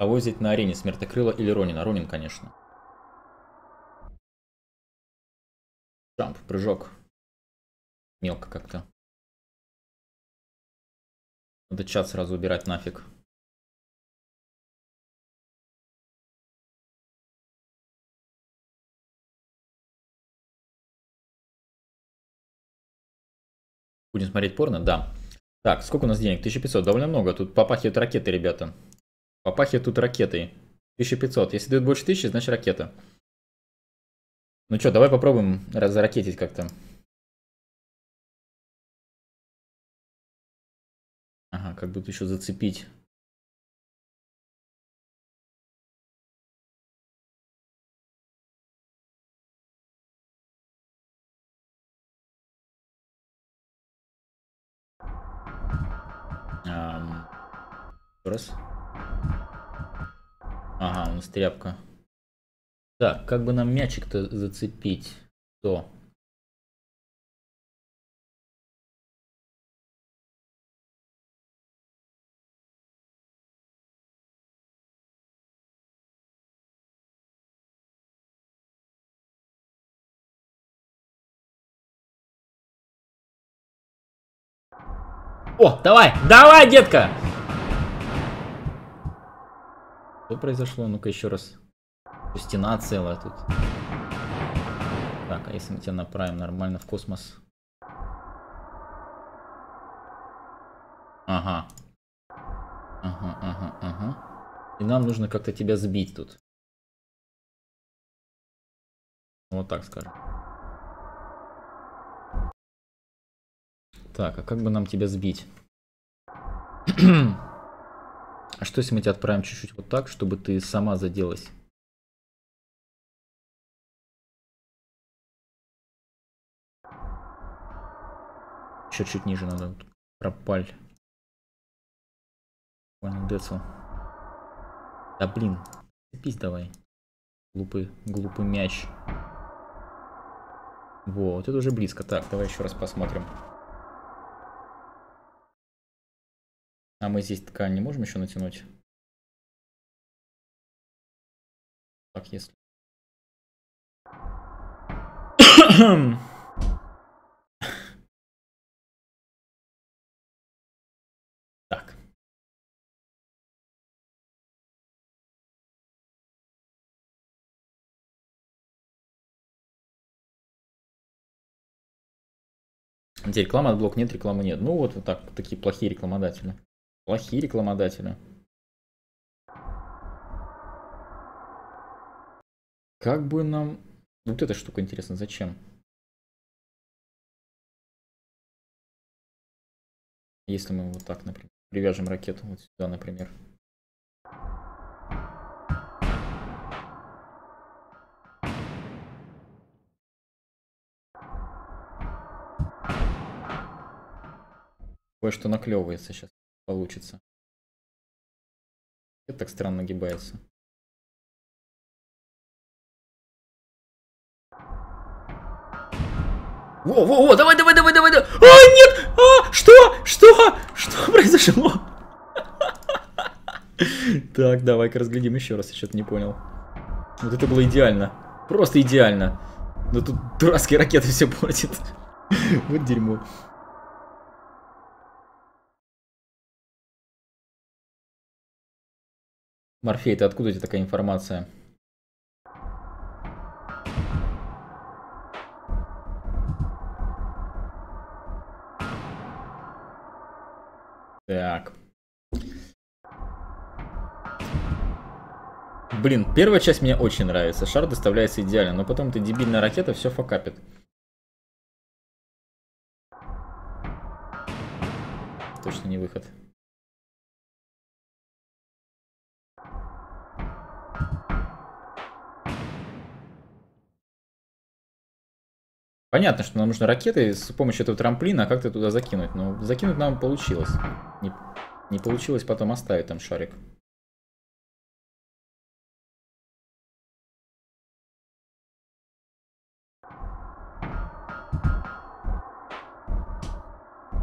Кого взять на арене, Смертокрыла или Ронина? Ронин, конечно. Джамп, прыжок. Мелко как-то. Надо чат сразу убирать нафиг. Будем смотреть порно? Да. Так, сколько у нас денег? 1500, довольно много. Тут попахивают ракеты, ребята. Попахивают тут ракетой. 1500. Если дают больше 1000, значит ракета. Ну что, давай попробуем разракетить как-то. Ага, как бы тут еще зацепить. Раз. Ага, у нас тряпка. Так, как бы нам мячик-то зацепить? То. О, давай, давай, детка! Что произошло? Ну-ка еще раз. Стена целая тут. Так, а если мы тебя направим нормально в космос? Ага. Ага, ага, ага. И нам нужно как-то тебя сбить тут. Вот так скажем. Так, а как бы нам тебя сбить? А что если мы тебя отправим чуть-чуть вот так, чтобы ты сама заделась? Еще чуть ниже надо. Пропаль. Понял, Децл. Да блин. Цепись давай. Глупый мяч. Вот, это уже близко. Так, давай еще раз посмотрим. А мы здесь ткань не можем еще натянуть? Так, если... Так. Где реклама, отблок нет, рекламы нет. Ну вот так, такие плохие рекламодатели. Плохие рекламодатели. Как бы нам... Вот эта штука интересна, зачем? Если мы вот так, например, привяжем ракету вот сюда, например. Кое-что наклевывается сейчас, получится. Это так странно нагибается. Во, давай. А, нет! А, что произошло? Так, давай-ка разглядим еще раз, я что-то не понял. Вот это было идеально. Просто идеально. Но тут дурацкие ракеты все портят. Вот дерьмо. Морфей, ты откуда у тебя такая информация? Так. Блин, первая часть мне очень нравится. Шар доставляется идеально, но потом эта дебильная ракета все факапит. Точно не выход. Понятно, что нам нужны ракеты с помощью этого трамплина как-то туда закинуть. Но закинуть нам получилось. Не получилось потом оставить там шарик.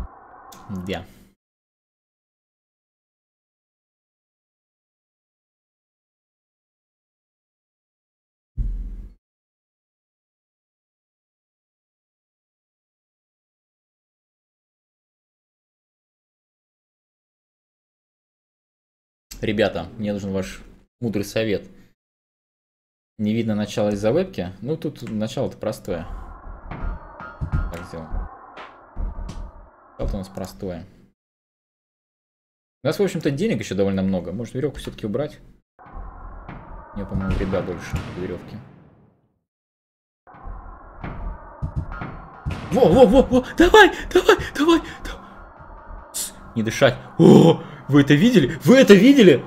Да. Ребята, мне нужен ваш мудрый совет. Не видно начало из-за вебки. Ну, тут начало-то простое. Так сделаем. Вот у нас простое. У нас, в общем-то, денег еще довольно много. Может, веревку все-таки убрать? Мне, по-моему, вреда больше веревки. Во! Давай! Не дышать. О, вы это видели? Вы это видели?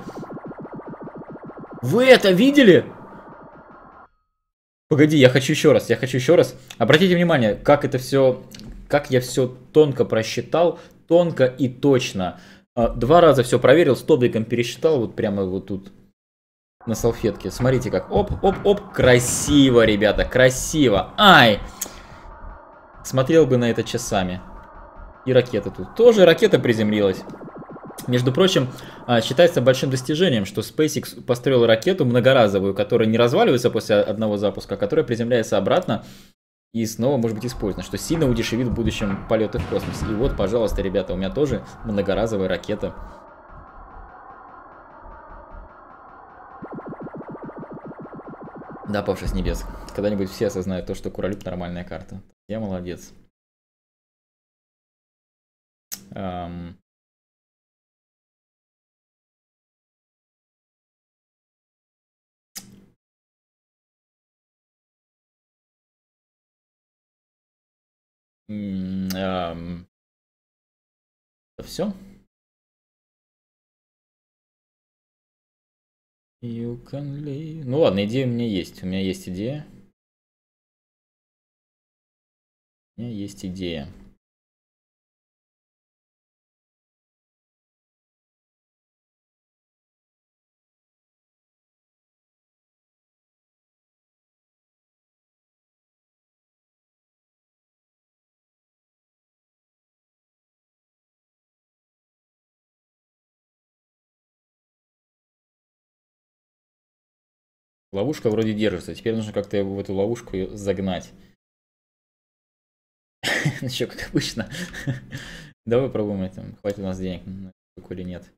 Вы это видели? Погоди, я хочу еще раз. Обратите внимание, как это все, как я все тонко просчитал, тонко и точно. 2 раза все проверил, столбиком пересчитал, вот прямо вот тут на салфетке. Смотрите как, оп, красиво, ребята, красиво. Ай! Смотрел бы на это часами. И ракета тут. Тоже ракета приземлилась. Между прочим, считается большим достижением, что SpaceX построил ракету многоразовую, которая не разваливается после одного запуска, а которая приземляется обратно и снова может быть использована, что сильно удешевит в будущем полеты в космос. И вот, пожалуйста, ребята, у меня тоже многоразовая ракета. Да, павший с небес. Когда-нибудь все осознают то, что Куралип нормальная карта. Я молодец. Все? You can leave. Ну ладно, идея у меня есть. У меня есть идея. Ловушка вроде держится. Теперь нужно как-то его в эту ловушку загнать. Ну что, как обычно. Давай попробуем это. Хватит у нас денег на штуку или нет.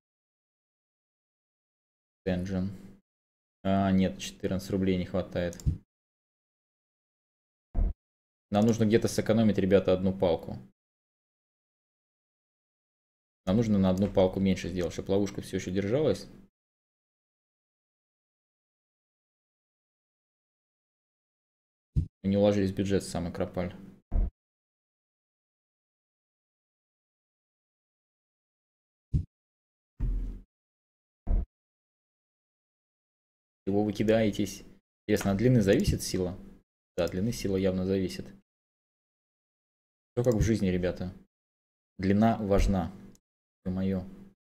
Engine. Нет, 14 рублей не хватает. Нам нужно где-то сэкономить, ребята, одну палку. Нам нужно на одну палку меньше сделать, чтобы ловушка все еще держалась. Мы не уложились в бюджет, самый кропаль. Его вы кидаетесь. Интересно, от длины зависит сила? Да, от длины сила явно зависит. Все как в жизни, ребята. Длина важна. Ё-моё.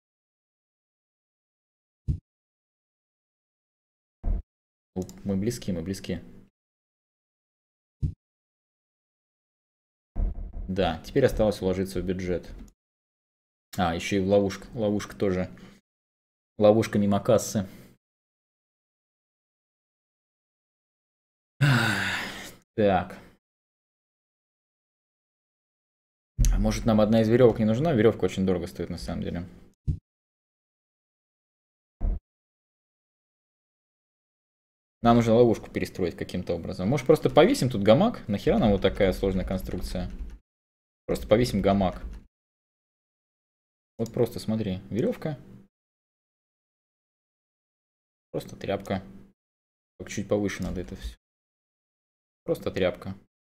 Мы близки. Да, теперь осталось уложиться в бюджет. Еще и в ловушка. Ловушка тоже. Ловушка мимо кассы. Так. А может нам одна из веревок не нужна? Веревка очень дорого стоит на самом деле. Нам нужно ловушку перестроить каким-то образом. Может просто повесим тут гамак? Нахера нам вот такая сложная конструкция? Просто повесим гамак. Вот просто смотри. Веревка. Просто тряпка. Только чуть повыше надо это все. Просто тряпка.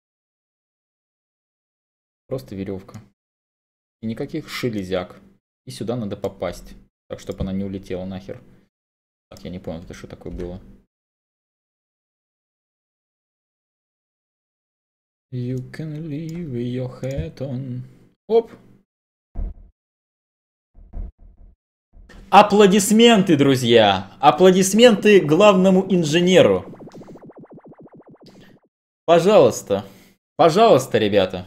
Просто веревка. И никаких шелезяк. И сюда надо попасть. Так, чтобы она не улетела нахер. Так, я не понял, это что такое было. You can leave your hat on. Оп. Аплодисменты, друзья. Аплодисменты главному инженеру. Пожалуйста. Пожалуйста, ребята.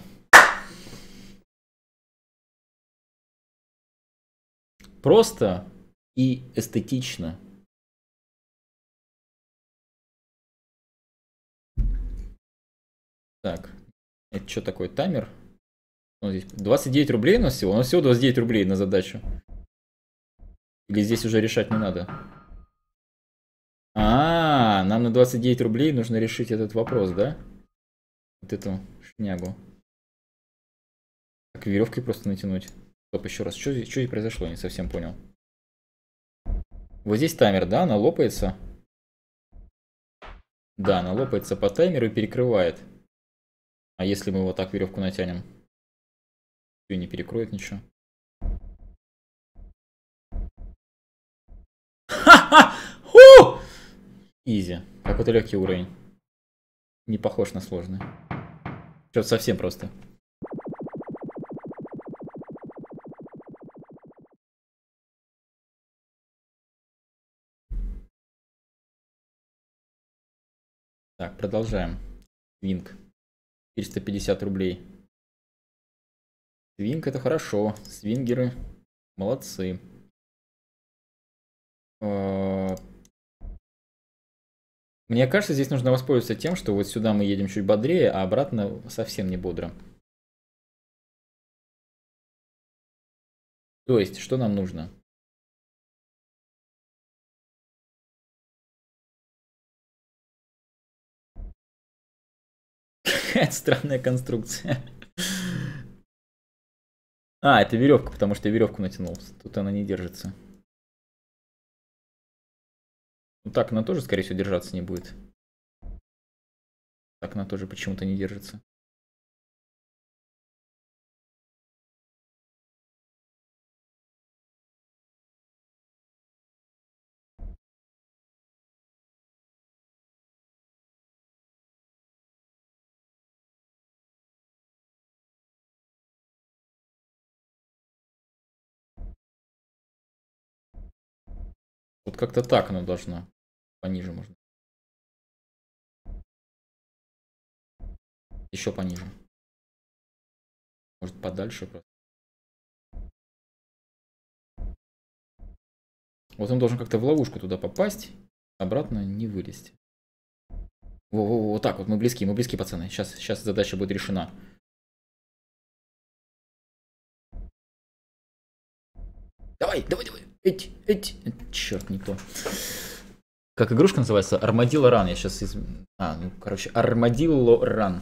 Просто и эстетично. Так, это что такое, таймер? Ну, здесь 29 рублей у нас всего 29 рублей на задачу. Или здесь уже решать не надо? Нам на 29 рублей нужно решить этот вопрос, да? Вот эту шнягу. Так, веревкой просто натянуть. Стоп, еще раз. Что здесь произошло? Я не совсем понял. Вот здесь таймер, да? Она лопается. Да, она лопается по таймеру и перекрывает. А если мы вот так веревку натянем? И не перекроет ничего. Ха-ха! Изи. Какой-то легкий уровень. Не похож на сложный. Что-то совсем просто. Так, продолжаем. Свинг. 450 рублей. Свинг это хорошо. Свингеры молодцы. Мне кажется, здесь нужно воспользоваться тем, что вот сюда мы едем чуть бодрее, а обратно совсем не бодро. То есть, что нам нужно? Какая странная конструкция. Это веревка, потому что я веревку натянул. Тут она не держится. Ну так она тоже, скорее всего, держаться не будет. Так она тоже почему-то не держится. Вот как-то так оно должно. Пониже можно. Еще пониже. Может подальше просто. Вот он должен как-то в ловушку туда попасть. Обратно не вылезть. Во-во-во, вот так вот, мы близки, пацаны. Сейчас задача будет решена. Давай. Эть. Черт, не то. Как игрушка называется? Армадилло Ран. Я сейчас Армадилло Ран.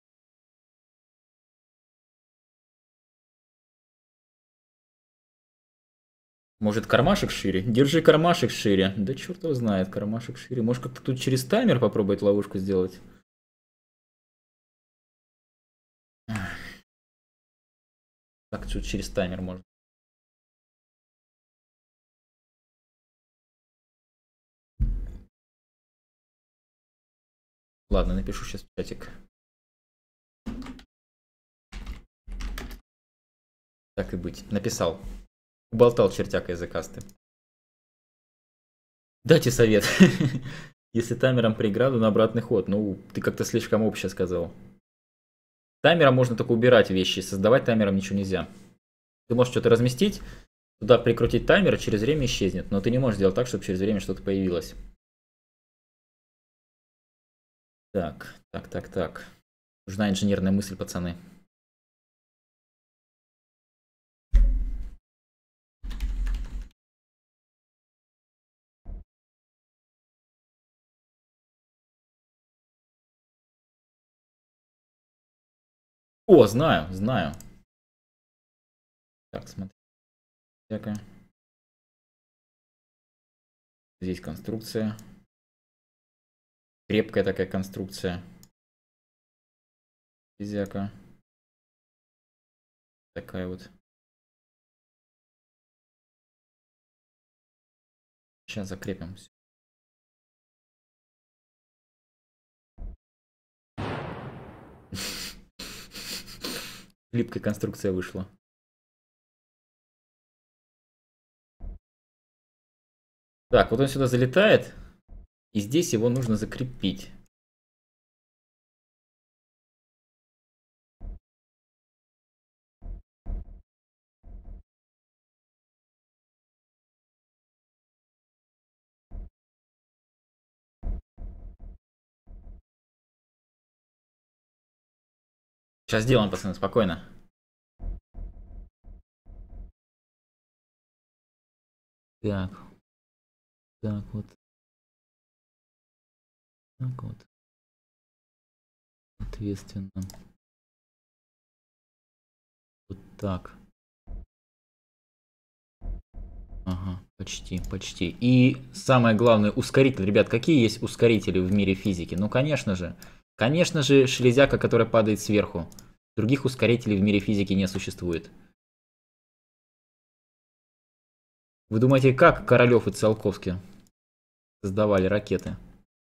Может, кармашек шире? Держи кармашек шире. Да черт его знает, кармашек шире. Может, как-то тут через таймер попробовать ловушку сделать? Так, чуть через таймер можно. Ладно, напишу сейчас в чатик. Так и быть. Написал. Уболтал чертяка языкасты. Дайте совет. Если таймером преграду на обратный ход. Ну, ты как-то слишком обще сказал. Таймером можно только убирать вещи. Создавать таймером ничего нельзя. Ты можешь что-то разместить, туда прикрутить таймер, и через время исчезнет. Но ты не можешь сделать так, чтобы через время что-то появилось. Так. Нужна инженерная мысль, пацаны. О, знаю. Так, смотри. Всякое. Здесь конструкция. Крепкая такая конструкция. Физяка. Такая вот. Сейчас закрепим. Липкая конструкция вышла. Так, вот он сюда залетает. И здесь его нужно закрепить. Сейчас сделаем, пацаны, спокойно. Так. Так вот. Так вот. Соответственно. Вот так. Ага, почти, почти. И самое главное, ускоритель. Ребят, какие есть ускорители в мире физики? Ну, конечно же. Конечно же, железяка, которая падает сверху. Других ускорителей в мире физики не существует. Вы думаете, как Королёв и Циолковский создавали ракеты?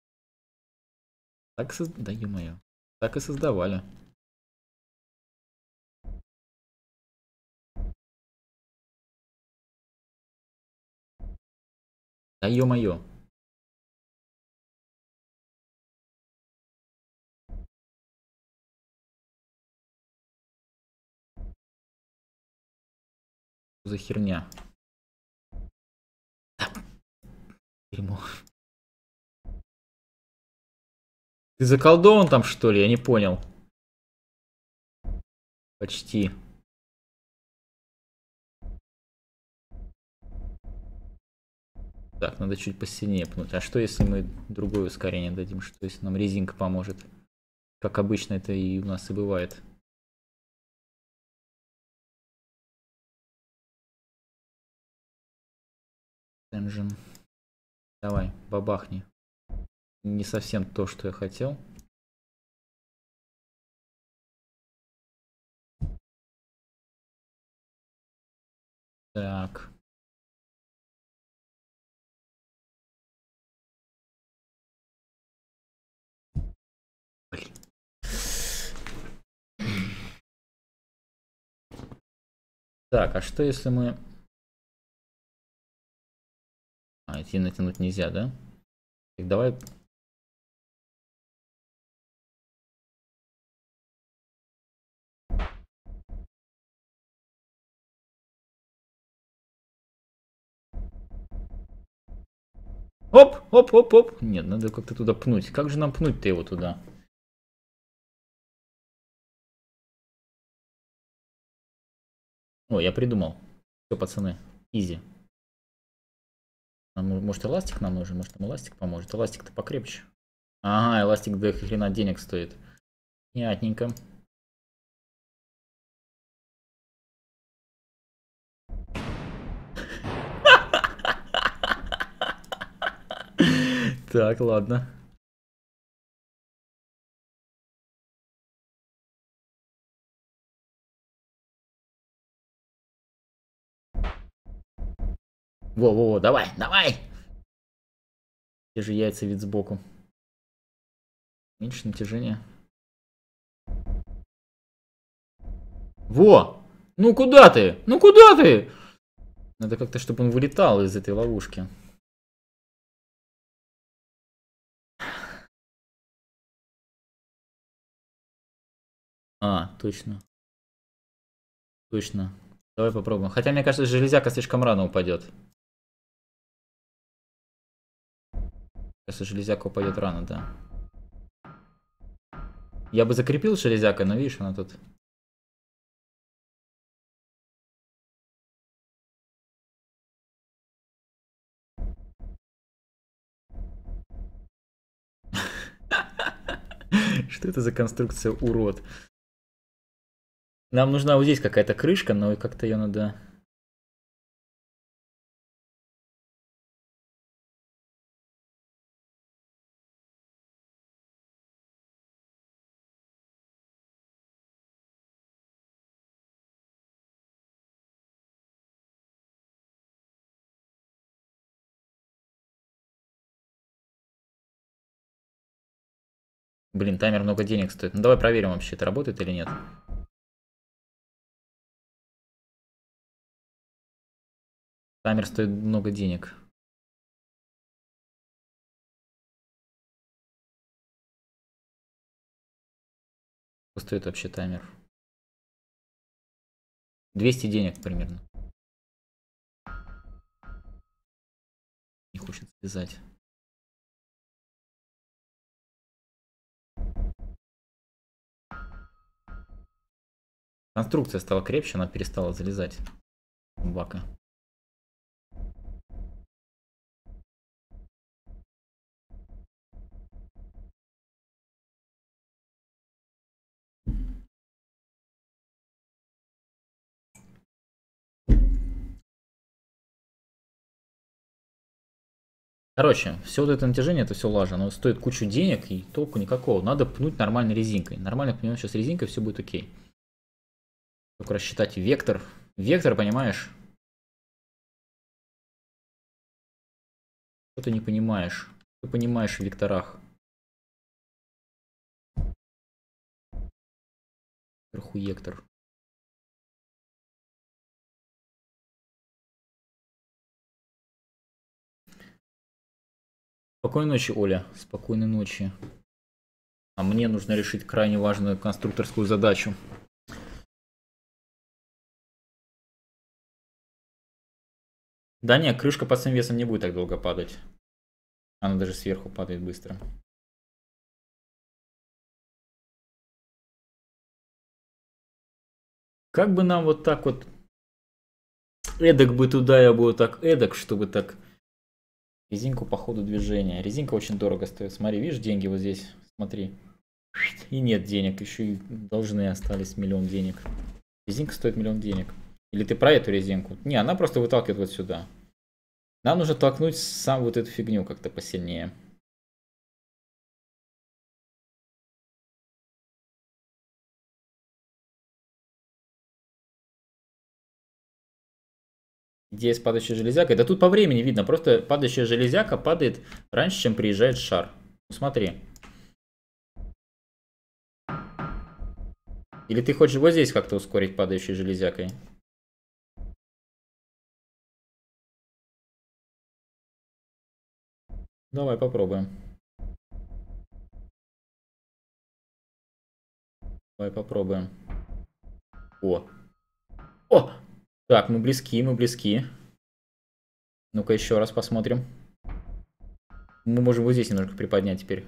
Так да ё-моё. Так и создавали. Да ё-моё. Что за херня? Дерьмо. Ты заколдован там, что ли? Я не понял. Почти. Так, надо чуть посильнее пнуть. А что, если мы другое ускорение дадим? Что, если нам резинка поможет? Как обычно это и у нас и бывает. Engine. Давай, бабахни. Не совсем то, что я хотел. Так. Блин. Так, а что если мы... А, эти натянуть нельзя, да? Так, давай... Оп, оп, оп, оп. Нет, надо как-то туда пнуть. Как же нам пнуть-то его туда? О, я придумал. Все, пацаны, изи. Может, эластик нам нужен? Может, нам эластик поможет? Эластик-то покрепче. Ага, эластик до хрена денег стоит. Ятненько. Так, ладно. Во-во-во, давай, давай! Те же яйца вид сбоку. Меньше натяжения. Во! Ну куда ты? Ну куда ты? Надо как-то, чтобы он вылетал из этой ловушки. А, точно. Точно. Давай попробуем. Хотя, мне кажется, железяка слишком рано упадет. Кажется, железяка упадет рано, да. Я бы закрепил железяка, но видишь, она тут... Что это за конструкция, урод? Нам нужна вот здесь какая-то крышка, но как-то ее надо... Блин, таймер много денег стоит. Ну давай проверим вообще, это работает или нет. Таймер стоит много денег. Сколько стоит вообще таймер? 200 денег примерно. Не хочет связать. Конструкция стала крепче, она перестала залезать в бака. Короче, все вот это натяжение, это все лажа. Оно стоит кучу денег и толку никакого. Надо пнуть нормальной резинкой. Нормально пнем сейчас резинкой, все будет окей. Только рассчитать вектор. Вектор, понимаешь? Что ты не понимаешь? Что ты понимаешь в векторах? Хуектор. Спокойной ночи, Оля. Спокойной ночи. А мне нужно решить крайне важную конструкторскую задачу. Да нет, крышка под своим весом не будет так долго падать. Она даже сверху падает быстро. Как бы нам вот так вот... Эдак бы туда, я бы вот так эдак, чтобы так... Резинку по ходу движения. Резинка очень дорого стоит. Смотри, видишь деньги вот здесь? Смотри. И нет денег. Еще и должны остались миллион денег. Резинка стоит миллион денег. Или ты про эту резинку? Не, она просто выталкивает вот сюда. Нам нужно толкнуть сам вот эту фигню как-то посильнее. Идея с падающей железякой. Да тут по времени видно. Просто падающая железяка падает раньше, чем приезжает шар. Ну, смотри. Или ты хочешь вот здесь как-то ускорить падающей железякой? Давай попробуем. Давай попробуем. О. О! Так, мы близки, мы близки. Ну-ка еще раз посмотрим. Мы можем вот здесь немножко приподнять теперь.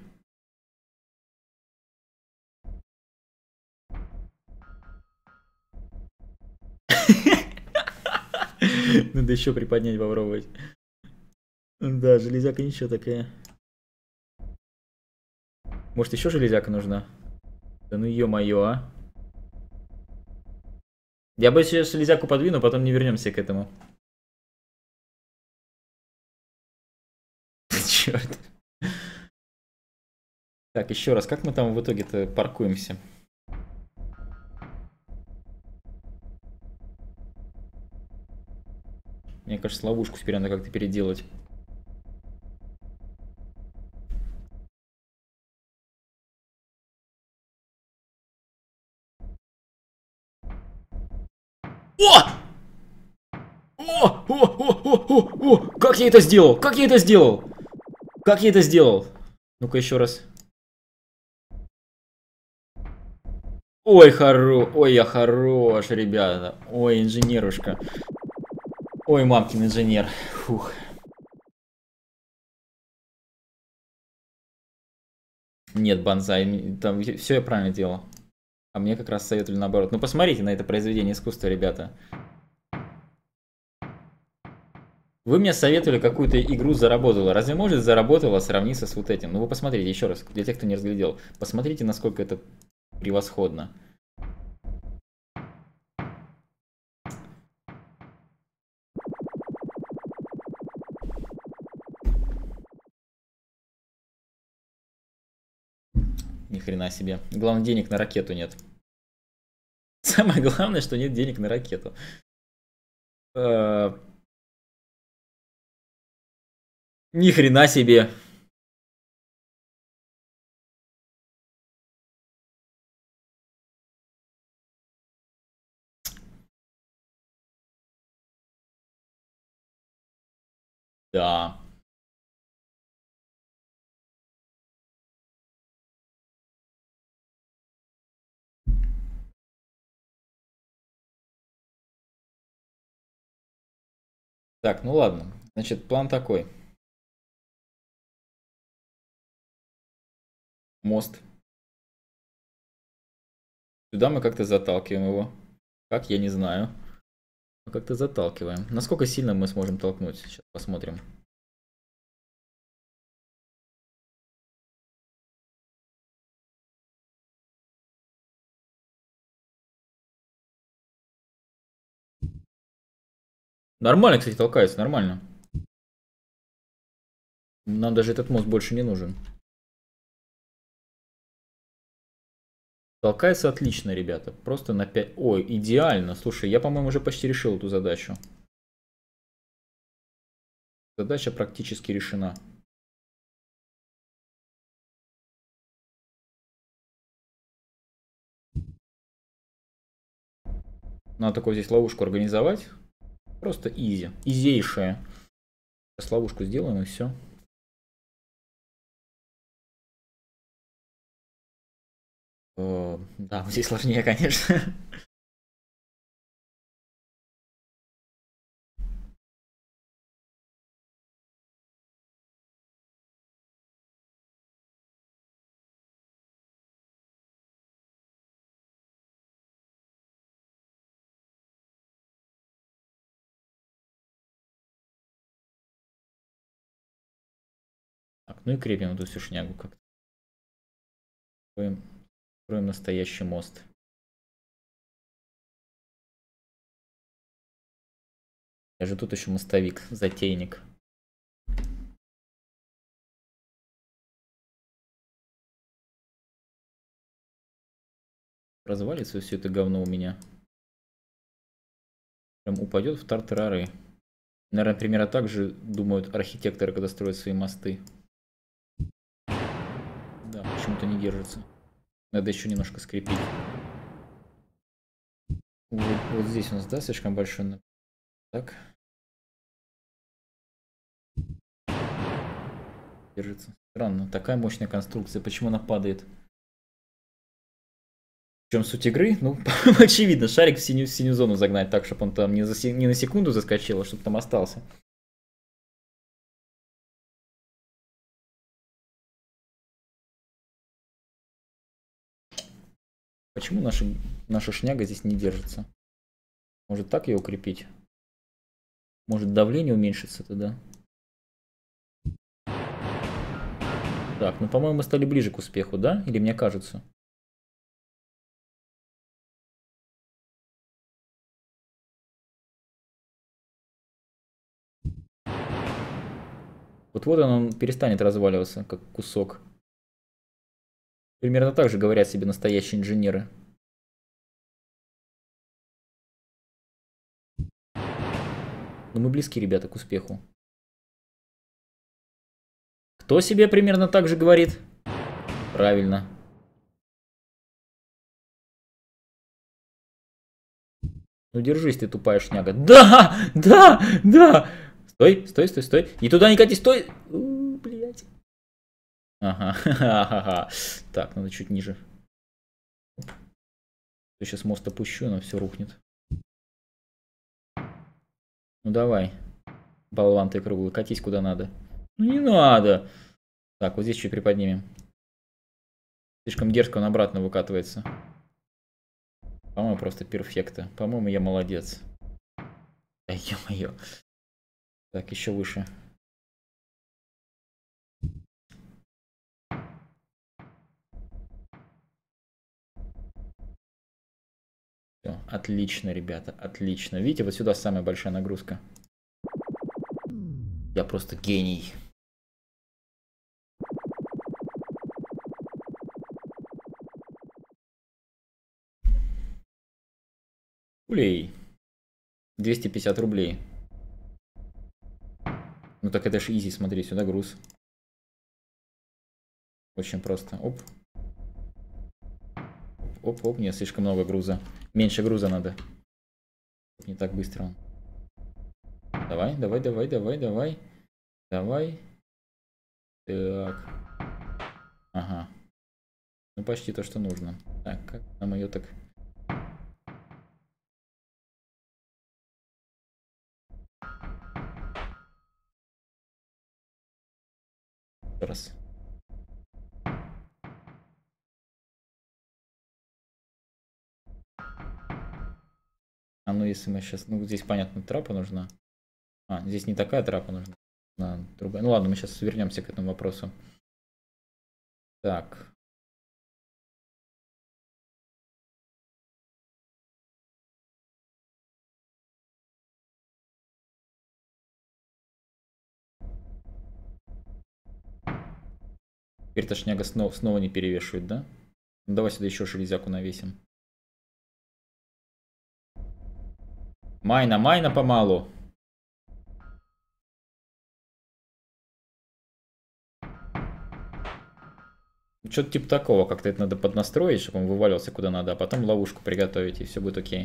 Надо еще приподнять, попробовать. Да, железяка ничего такая. Может еще железяка нужна? Да ну ё-моё, а. Я бы сейчас железяку подвину, потом не вернемся к этому. Черт. Так, еще раз, как мы там в итоге-то паркуемся? Мне кажется, ловушку теперь надо как-то переделать. О! О! О! О! О! О! О! Как я это сделал? Как я это сделал? Как я это сделал? Ну-ка еще раз. Ой, я хорош, ребята. Ой, инженерушка. Ой, мамкин инженер. Фух. Нет, банзай, там все я правильно делал. А мне как раз советовали наоборот. Ну посмотрите на это произведение искусства, ребята. Вы мне советовали какую-то игру заработала. Разве может заработала сравниться с вот этим? Ну вы посмотрите еще раз, для тех, кто не разглядел. Посмотрите, насколько это превосходно. Ни хрена себе. Главное, денег на ракету нет. Самое главное, что нет денег на ракету. Ни хрена себе. Да. Так, ну ладно. Значит, план такой. Мост. Сюда мы как-то заталкиваем его. Как, я не знаю. Мы как-то заталкиваем. Насколько сильно мы сможем толкнуть? Сейчас посмотрим. Нормально, кстати, толкается, нормально. Нам даже этот мост больше не нужен. Толкается отлично, ребята. Просто на 5... Ой, идеально. Слушай, я, по-моему, уже почти решил эту задачу. Задача практически решена. Надо такую здесь ловушку организовать. Просто изи. Изейшая. Сейчас ловушку сделаем и все. Да, здесь сложнее, конечно. Так, ну и крепим эту всю шнягу как-то. Строим настоящий мост. Я же тут еще мостовик, затейник. Развалится все это говно у меня. Прям упадет в тартарары. Наверное, примерно так же думают архитекторы, когда строят свои мосты. Да, почему-то не держится. Надо еще немножко скрепить. Вот здесь у нас, да, слишком большой. Так. Держится. Странно, такая мощная конструкция. Почему она падает? В чем суть игры? Ну, очевидно, шарик в синюю зону загнать так, чтобы он там не на секунду заскочил, а чтобы там остался. Почему наша шняга здесь не держится? Может так ее укрепить? Может давление уменьшится тогда? Так, ну по-моему мы стали ближе к успеху, да? Или мне кажется? Вот он перестанет разваливаться, как кусок. Примерно так же говорят себе настоящие инженеры. Но мы близки, ребята, к успеху. Кто себе примерно так же говорит? Правильно. Ну держись ты, тупая шняга. Да! Да! Да! Стой, стой, стой, стой. И туда не катись, стой! Блять. Ага, ха-ха-ха. Так, надо чуть ниже. Я сейчас мост опущу, но все рухнет. Ну давай. Болван ты круглый, катись куда надо. Ну не надо. Так, вот здесь чуть приподнимем. Слишком дерзко он обратно выкатывается. По-моему, просто перфекто. По-моему, я молодец. Да ё-моё. Так, еще выше. Все, отлично, ребята, отлично. Видите, вот сюда самая большая нагрузка. Я просто гений. Рублей. 250 рублей. Ну так это ж изи, смотри, сюда груз. Очень просто. Оп. Оп, оп, нет, слишком много груза. Меньше груза надо. Не так быстро. Давай, давай, давай, давай, давай. Давай. Так. Ага. Ну почти то, что нужно. Так, как нам ее так... Раз. А ну если мы сейчас... Ну здесь понятно, трапа нужна. А, здесь не такая трапа нужна. Другая. Ну ладно, мы сейчас вернемся к этому вопросу. Так. Теперь-то шняга снова не перевешивает, да? Ну, давай сюда еще железяку навесим. Майна помалу. Что-то типа такого, как-то это надо поднастроить, чтобы он вывалился куда надо, а потом ловушку приготовить, и все будет окей.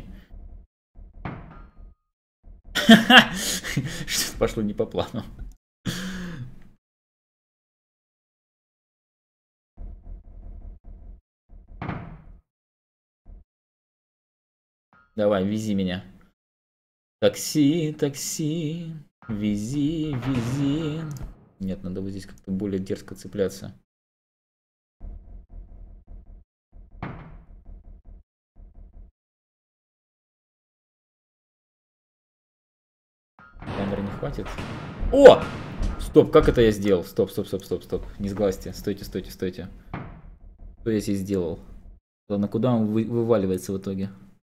Что-то пошло не по плану. Давай, вези меня. Такси, такси, вези, вези. Нет, надо вот здесь как-то более дерзко цепляться. Камеры не хватит. О! Стоп, как это я сделал? Стоп. Не сглазьте. Стойте. Что я здесь сделал? Ладно, куда он вываливается в итоге?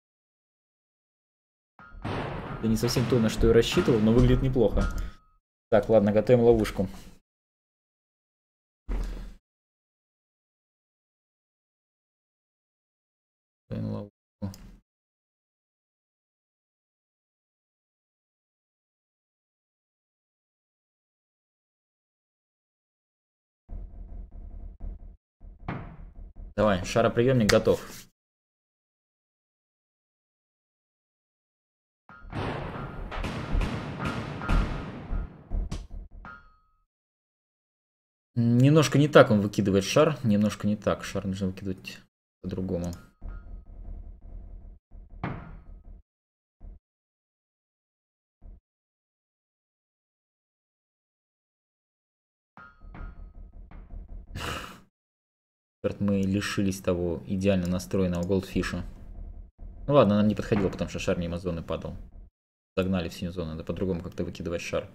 Это не совсем то, на что я рассчитывал, но выглядит неплохо. Так, ладно, готовим ловушку. Готовим ловушку. Давай, шароприемник готов. Немножко не так он выкидывает шар. Немножко не так. Шар нужно выкидывать по-другому. Мы лишились того идеально настроенного голдфиша. Ну ладно, нам не подходило, потому что шар мимо зоны падал. Загнали в синюю зону. Надо по-другому как-то выкидывать шар.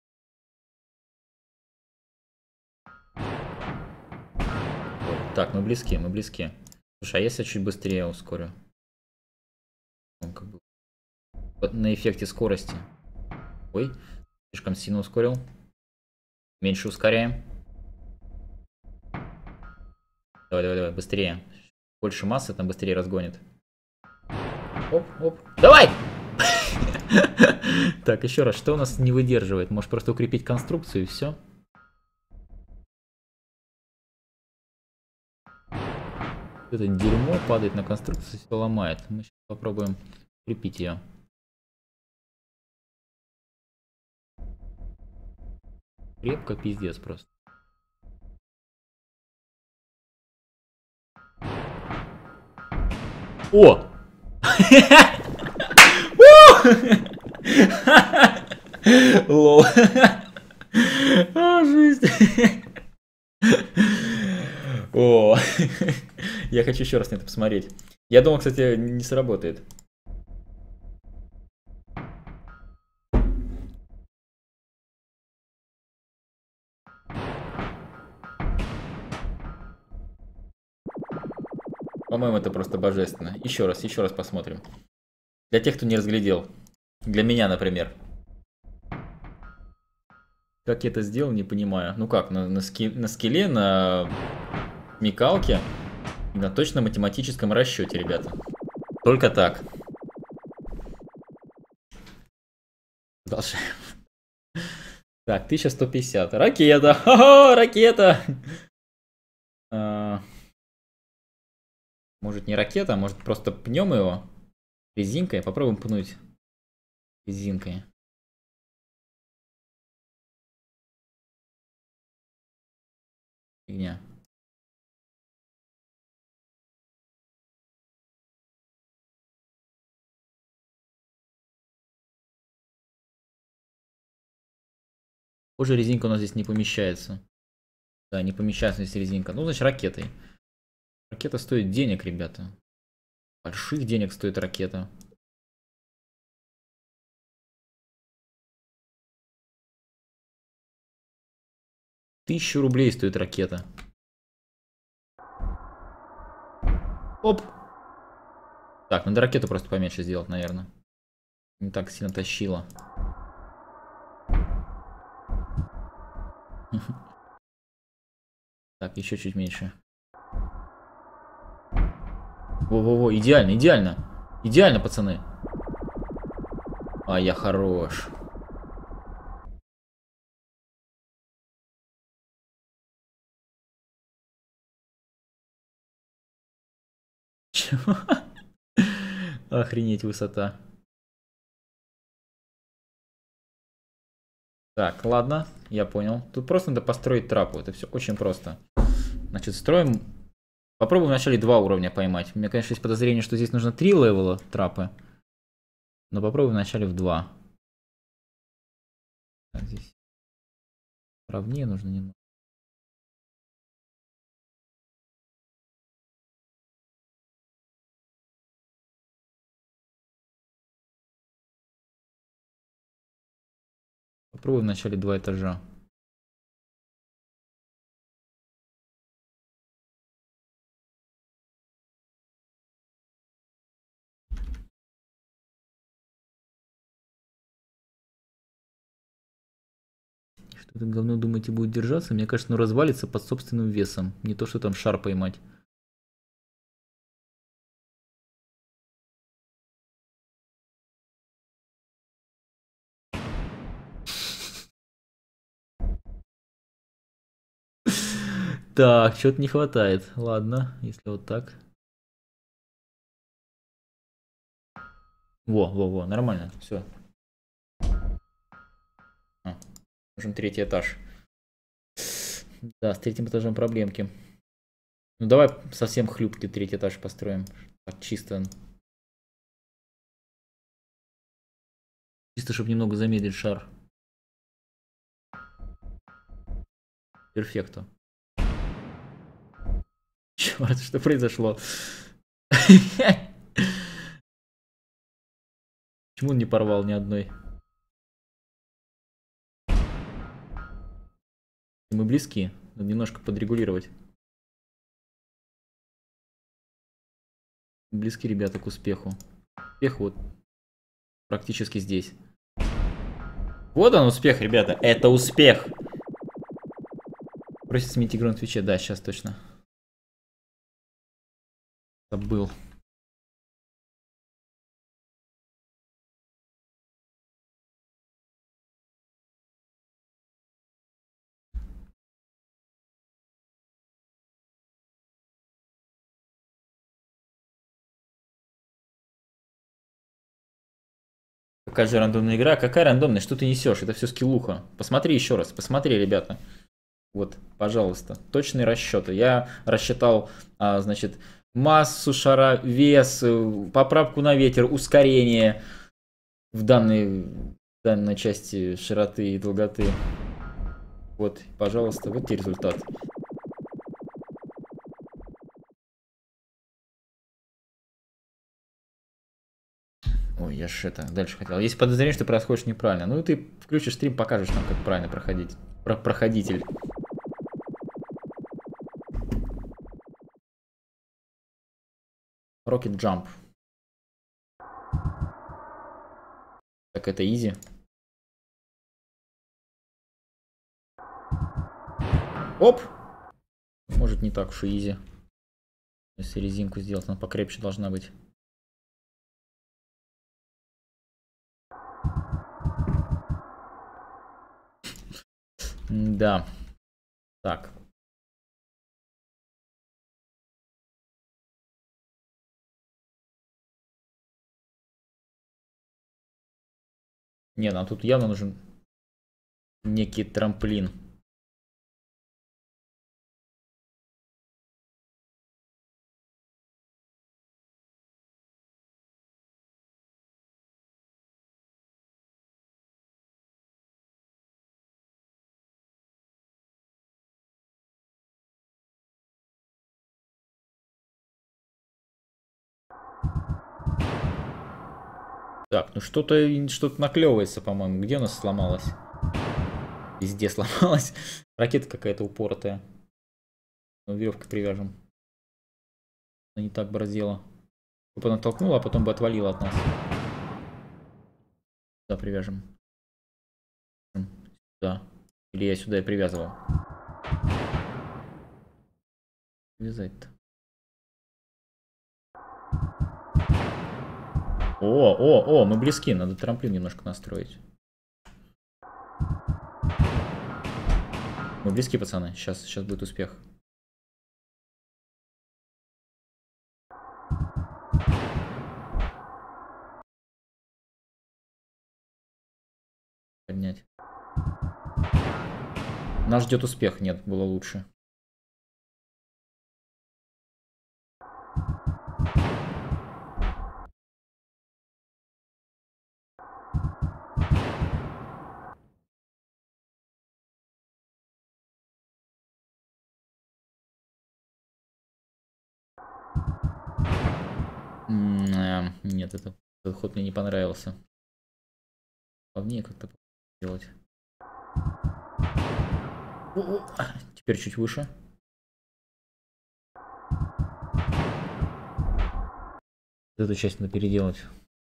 Так, мы близки. Слушай, а если я чуть быстрее ускорю? Он как бы на эффекте скорости. Ой, слишком сильно ускорил. Меньше ускоряем. Давай, быстрее. Больше массы, там быстрее разгонит. Оп. Давай! Так, еще раз, что у нас не выдерживает? Может просто укрепить конструкцию и все? Это дерьмо падает на конструкцию, все ломает. Мы сейчас попробуем укрепить ее. Крепко, пиздец просто. О! Лол. Жизнь. О, я хочу еще раз на это посмотреть. Я думал, кстати, не сработает. По-моему, это просто божественно. Еще раз посмотрим. Для тех, кто не разглядел. Для меня, например. Как я это сделал, не понимаю. Ну как, на скилле, на смекалке, на точно математическом расчете, ребята. Только так. Продолжаем. Так, 1150. Ракета! Ха-ха, ракета! Может не ракета, а может просто пнем его резинкой. Попробуем пнуть резинкой. Фигня. Похоже, резинка у нас здесь не помещается. Да, не помещается здесь резинка. Ну, значит, ракетой. Ракета стоит денег, ребята. Больших денег стоит ракета. $1000 стоит ракета. Оп! Так, надо ракету просто поменьше сделать, наверное. Не так сильно тащила. Так, еще чуть меньше. Во-во-во, идеально, идеально. Идеально, пацаны. А, я хорош. Чего? Охренеть, высота. Так, ладно, я понял. Тут просто надо построить трапу. Это все очень просто. Значит, строим. Попробуем вначале 2 уровня поймать. У меня, конечно, есть подозрение, что здесь нужно 3 левела трапы. Но попробуем вначале в 2. Так, здесь ровнее нужно немного. Попробуем вначале 2 этажа. Что это говно, думаете, будет держаться? Мне кажется, оно развалится под собственным весом. Не то, что там шар поймать. Так, что-то не хватает. Ладно, если вот так. Во, нормально, все. Нужен 3-й этаж. Да, с 3-м этажом проблемки. Ну давай совсем хлюпкий 3-й этаж построим. Так, чисто. Чисто, чтобы немного замедлить шар. Перфекто. Черт, что произошло? Почему он не порвал ни одной? Мы близки. Надо немножко подрегулировать. Близки, ребята, к успеху. Успех вот практически здесь. Вот он успех, ребята. Это успех. Просит сменить игру на Твиче. Да, сейчас точно. Забыл. Какая же рандомная игра? Какая рандомная? Что ты несешь? Это все скиллуха. Посмотри еще раз. Посмотри, ребята. Вот, пожалуйста. Точные расчеты. Я рассчитал, значит, массу шара, вес, поправку на ветер, ускорение в данной части широты и долготы. Вот, пожалуйста, вот тебе результат. Ой, я ж это дальше хотел. Есть подозрение, что происходит неправильно. Ну, ты включишь стрим, покажешь нам, как правильно проходить. Проходитель. Rocket Jump. Так, это изи. Оп! Может, не так уж и изи. Если резинку сделать, она покрепче должна быть. Да. Так. Не, нам тут явно нужен некий трамплин. Так, ну что-то наклевывается, по-моему. Где у нас сломалось? Везде сломалась. Ракета какая-то упоротая. Ну, веревкой привяжем. Она не так борзела. Чтобы она толкнула, а потом бы отвалила от нас. Сюда привяжем. Да. Или я сюда и привязывал. Вязать-то. О, мы близки, надо трамплин немножко настроить. Мы близки, пацаны, сейчас будет успех. Поднять. Нас ждет успех, нет, было лучше. Нет, этот ход мне не понравился. Плавнее как-то делать. Теперь чуть выше. Эту часть надо переделать.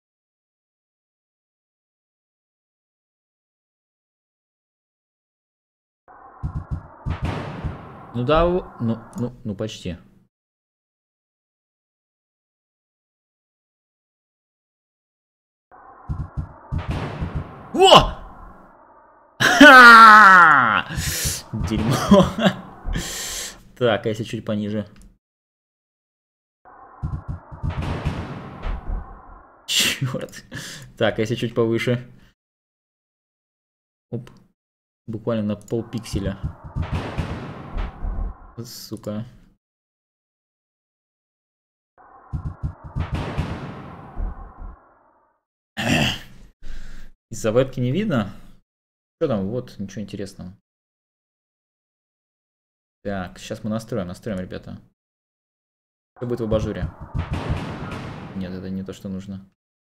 Ну да, ну почти. О! Дерьмо. Так, а если чуть пониже? Черт. Так, а если чуть повыше? Оп. Буквально на полпикселя. Сука. Из-за вебки не видно? Что там? Вот, ничего интересного. Так, сейчас мы настроим, ребята. Все будет в абажуре. Нет, это не то, что нужно.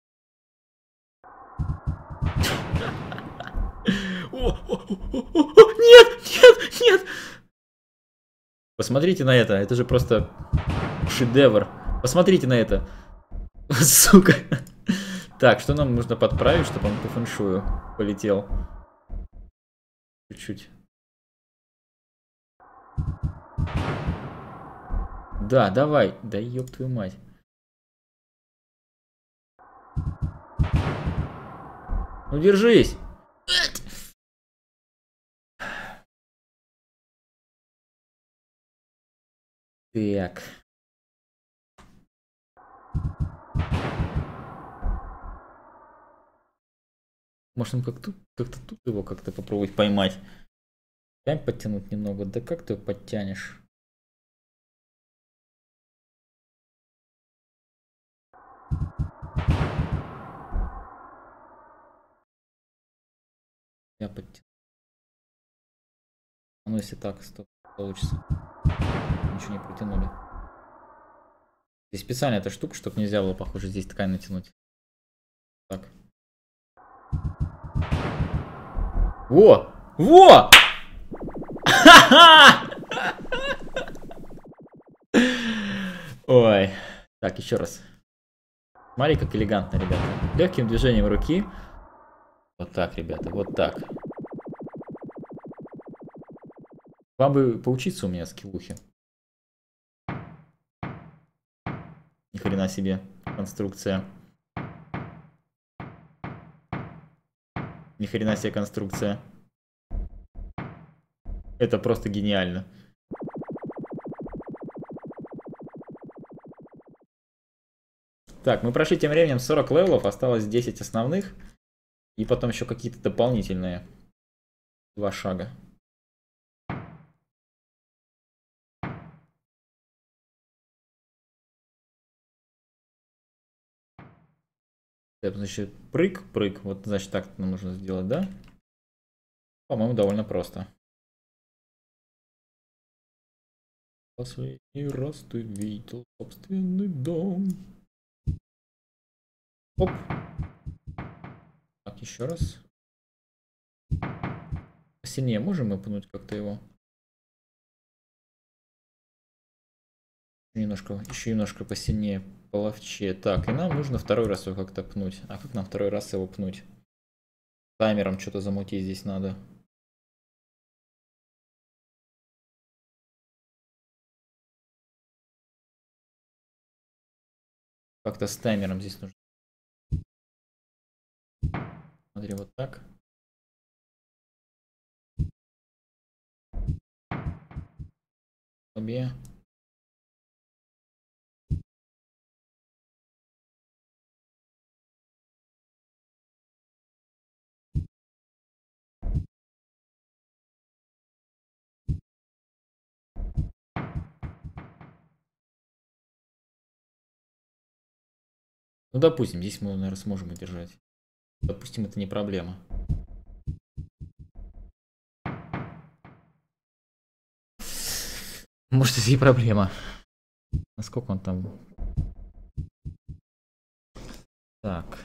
Нет! Посмотрите на это же просто шедевр. Посмотрите на это. Сука. Так, что нам нужно подправить, чтобы он по фэншую полетел? Чуть-чуть. Да, давай. Да ёб твою мать. Ну держись. Так. Может, он как-то тут его как-то попробовать поймать. Прям подтянуть немного. Да как ты его подтянешь? Я подтяну. Ну, если так, стоп, получится. Ничего не протянули. Здесь специально эта штука, чтобы нельзя было, похоже, здесь ткань натянуть. Так. Во! Во! Ой. Так, еще раз. Смотри, как элегантно, ребята. Легким движением руки. Вот так, ребята, вот так. Вам бы поучиться у меня скиллухи. Ни хрена себе конструкция. Ни хрена себе конструкция. Это просто гениально. Так, мы прошли тем временем 40 левелов, осталось 10 основных. И потом еще какие-то дополнительные 2 шага. Это значит прыг. Вот значит так нам нужно сделать, да? По-моему, довольно просто. Последний раз ты видел собственный дом. Оп. Так, еще раз. Посильнее можем мы пнуть как-то его? Еще немножко посильнее, половчее. Так, и нам нужно второй раз его как-то пнуть. А как нам второй раз его пнуть? Таймером что-то замутить здесь надо. Как-то с таймером здесь нужно. Смотри, вот так. Обе. Ну, допустим, здесь мы, наверное, сможем удержать. Допустим, это не проблема. Может, это и проблема. Насколько он там... Так.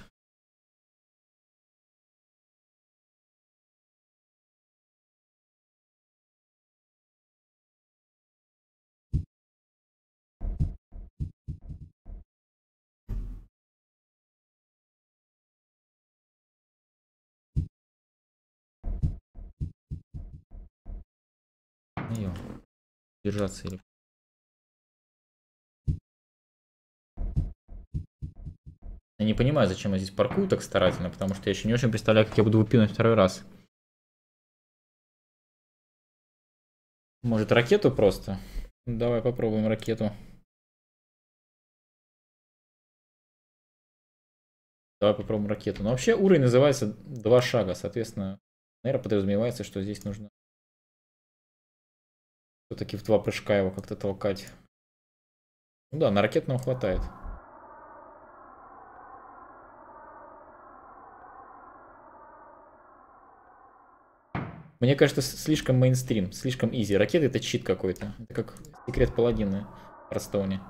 Ё, держаться или... Я не понимаю, зачем я здесь паркую так старательно, потому что я еще не очень представляю, как я буду выпинуть второй раз. Может, ракету просто? Давай попробуем ракету. Давай попробуем ракету. Но вообще уровень называется 2 шага, соответственно, наверное, подразумевается, что здесь нужно все-таки в 2 прыжка его как-то толкать. Ну да, на ракету нам хватает. Мне кажется, слишком мейнстрим, слишком изи. Ракеты это чит какой-то. Это как секрет паладина в Ростоуне.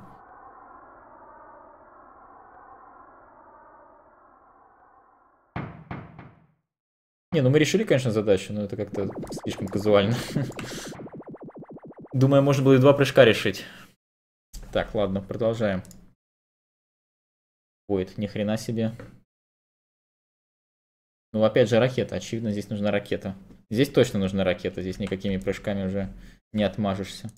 Не, ну мы решили, конечно, задачу, но это как-то слишком казуально. Думаю, можно было и 2 прыжка решить. Так, ладно, продолжаем. Ой, ни хрена себе. Ну, опять же, ракета. Очевидно, здесь нужна ракета. Здесь точно нужна ракета. Здесь никакими прыжками уже не отмажешься.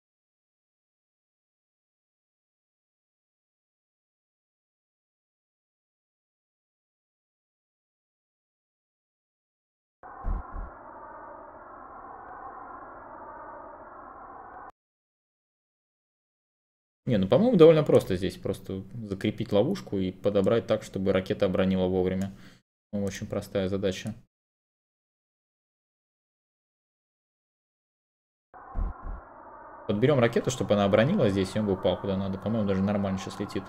Не, ну, по-моему, довольно просто здесь. Просто закрепить ловушку и подобрать так, чтобы ракета обронила вовремя. Ну, очень простая задача. Подберем ракету, чтобы она обронила здесь, и он бы упал куда надо. По-моему, даже нормально сейчас летит.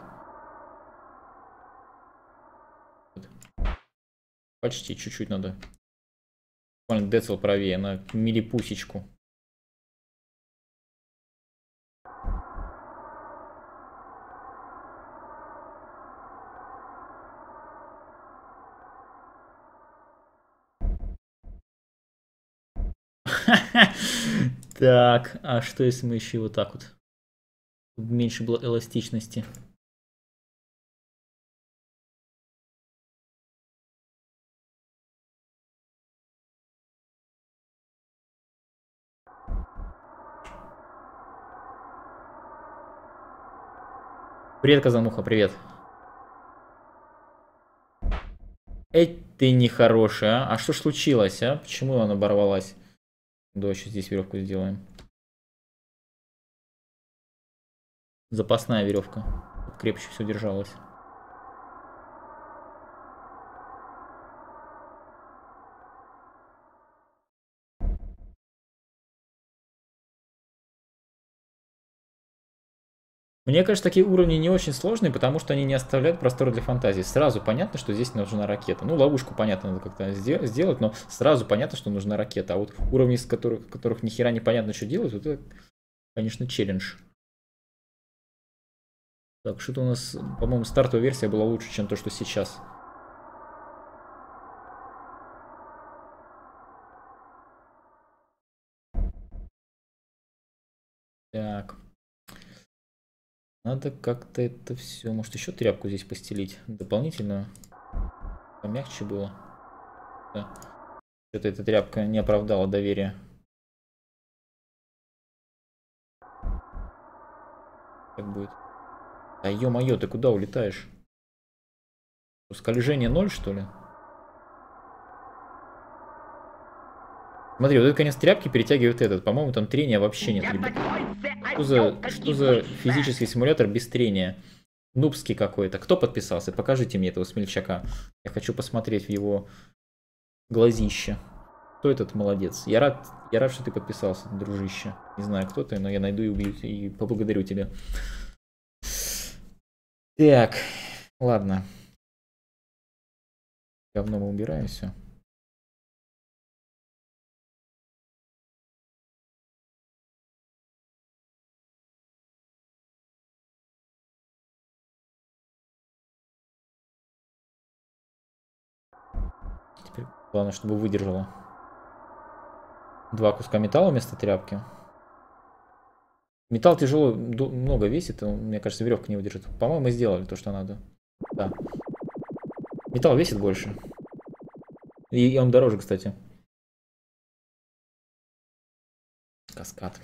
Почти, чуть-чуть надо. Буквально децл правее, на милипусечку. Так, а что если мы еще вот так вот? Меньше было эластичности. Привет, Казамуха, привет. Эй, ты нехорошая, а? А что ж случилось, а? Почему она оборвалась? Давай еще здесь веревку сделаем. Запасная веревка. Крепче все держалось. Мне кажется, такие уровни не очень сложные, потому что они не оставляют простора для фантазии. Сразу понятно, что здесь нужна ракета. Ну, ловушку, понятно, надо как-то сделать, но сразу понятно, что нужна ракета. А вот уровни, с которых ни хера не понятно, что делать, вот это, конечно, челлендж. Так, что-то у нас, по-моему, стартовая версия была лучше, чем то, что сейчас. Так. Надо как-то это все. Может, еще тряпку здесь постелить дополнительную. Помягче было. Да. Что-то эта тряпка не оправдала доверия. Так будет. Да ё-моё, ты куда улетаешь? Скольжение 0, что ли? Смотри, вот этот конец тряпки перетягивает этот. По-моему, там трения вообще нет, ребят. Что за физический симулятор без трения? Нубский какой-то. Кто подписался? Покажите мне этого смельчака. Я хочу посмотреть в его глазище. Кто этот молодец? Я рад, что ты подписался, дружище. Не знаю, кто ты, но я найду и убью и поблагодарю тебя. Так, ладно. Говно мы убираем все. Теперь главное, чтобы выдержало. 2 куска металла вместо тряпки. Металл тяжело, много весит, мне кажется, веревка не выдержит. По-моему, мы сделали то, что надо. Да. Металл весит больше. И он дороже, кстати. Каскад.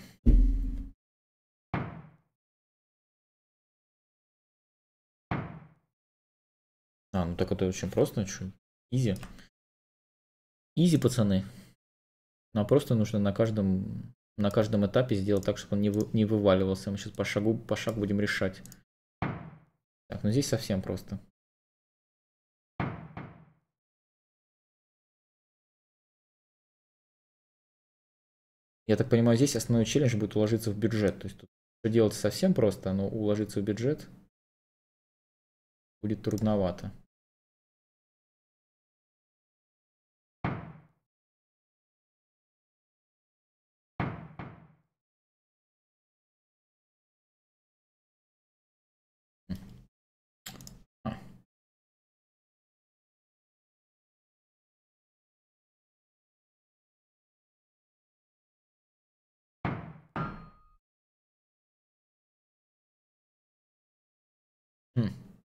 Ну так это очень просто. Изи. Изи, пацаны. Нам просто нужно на каждом этапе сделать так, чтобы он не вываливался. Мы сейчас по шагу будем решать. Так, ну здесь совсем просто. Я так понимаю, здесь основной челлендж будет уложиться в бюджет. То есть тут что делать совсем просто, но уложиться в бюджет будет трудновато. Хм.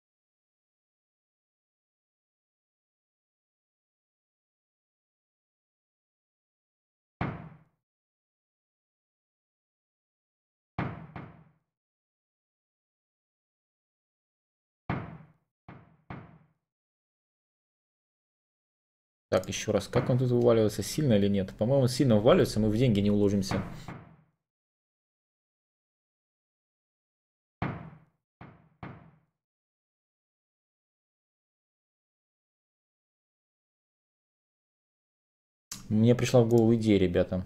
Так, еще раз, как он тут вываливается, сильно или нет? По-моему, сильно вываливается, мы в деньги не уложимся. Мне пришла в голову идея, ребята.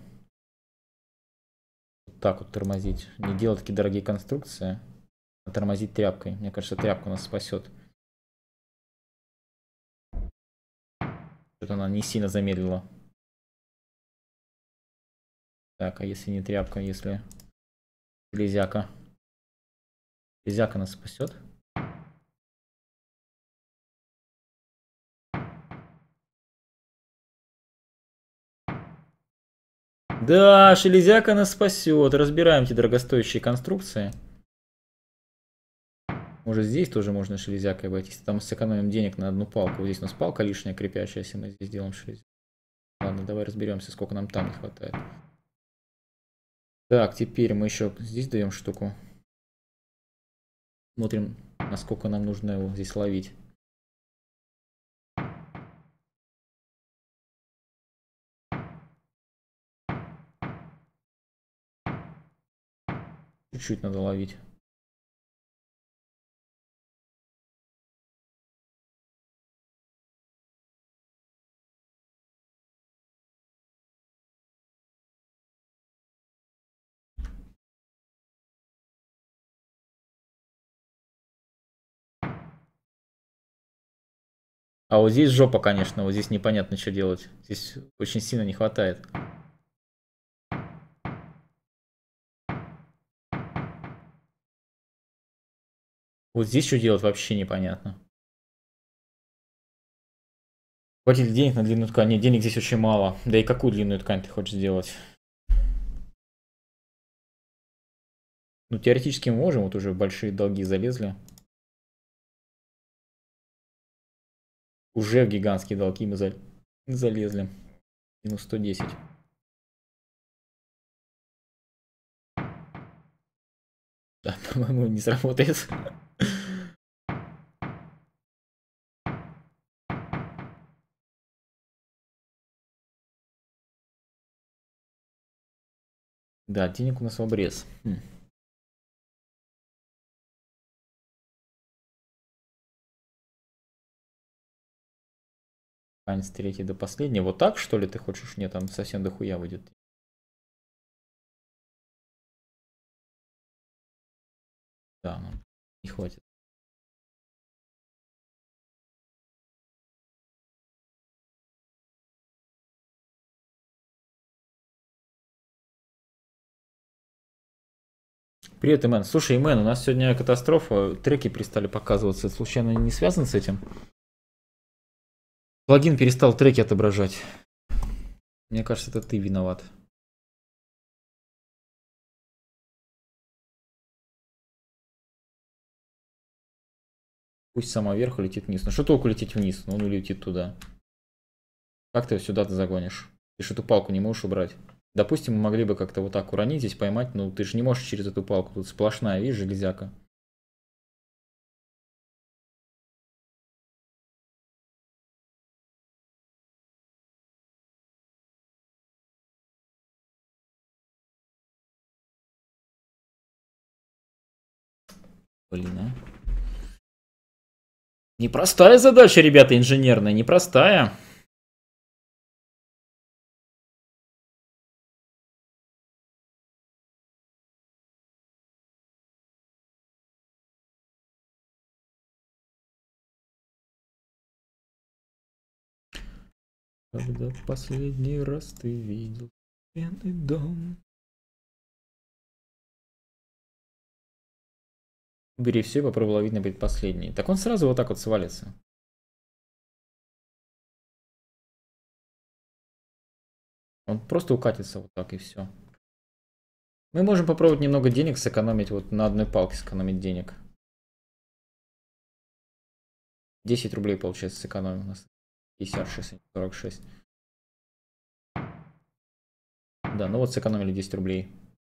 Вот так вот тормозить. Не делать такие дорогие конструкции, а тормозить тряпкой. Мне кажется, тряпка нас спасет. Что-то она не сильно замедлила. Так, а если не тряпка, если железяка? Железяка нас спасет? Да, железяка нас спасет. Разбираем эти дорогостоящие конструкции. Может, здесь тоже можно железякой обойтись. Там сэкономим денег на одну палку. Вот здесь у нас палка лишняя, крепящая, если мы здесь сделаем железяку. Ладно, давай разберемся, сколько нам там не хватает. Так, теперь мы еще здесь даем штуку. Смотрим, насколько нам нужно его здесь ловить. Чуть-чуть надо ловить. А вот здесь жопа, конечно. Вот здесь непонятно, что делать. Здесь очень сильно не хватает. Вот здесь что делать, вообще непонятно. Хватит денег на длинную ткань? Нет, денег здесь очень мало. Да и какую длинную ткань ты хочешь сделать? Ну, теоретически мы можем, вот уже в большие долги залезли. Уже в гигантские долги мы залезли. Минус 110. Да, по-моему, не сработает. Да, денег у нас в обрез. Ань, с третьей до последней. Вот так, что ли, ты хочешь? Нет, там совсем дохуя выйдет. Да, нам не хватит. Привет, Имен. Слушай, Имен, у нас сегодня катастрофа. Треки перестали показываться. Это случайно не связано с этим? Плагин перестал треки отображать. Мне кажется, это ты виноват. Пусть сама вверх летит вниз. Ну что толку лететь вниз? Ну он улетит туда. Как ты сюда-то загонишь? Ты же эту палку не можешь убрать. Допустим, мы могли бы как-то вот так уронить здесь, поймать, но ты же не можешь через эту палку. Тут сплошная, видишь, железяка. Блин, а. Непростая задача, ребята, инженерная, непростая. Когда в последний раз ты видел пьяный дом? Убери все и попробуй ловить на предпоследний. Так он сразу вот так вот свалится. Он просто укатится вот так и все. Мы можем попробовать немного денег сэкономить, вот на одной палке сэкономить денег. 10 рублей, получается, сэкономим у нас. 56, 46. Да, ну вот сэкономили 10 рублей.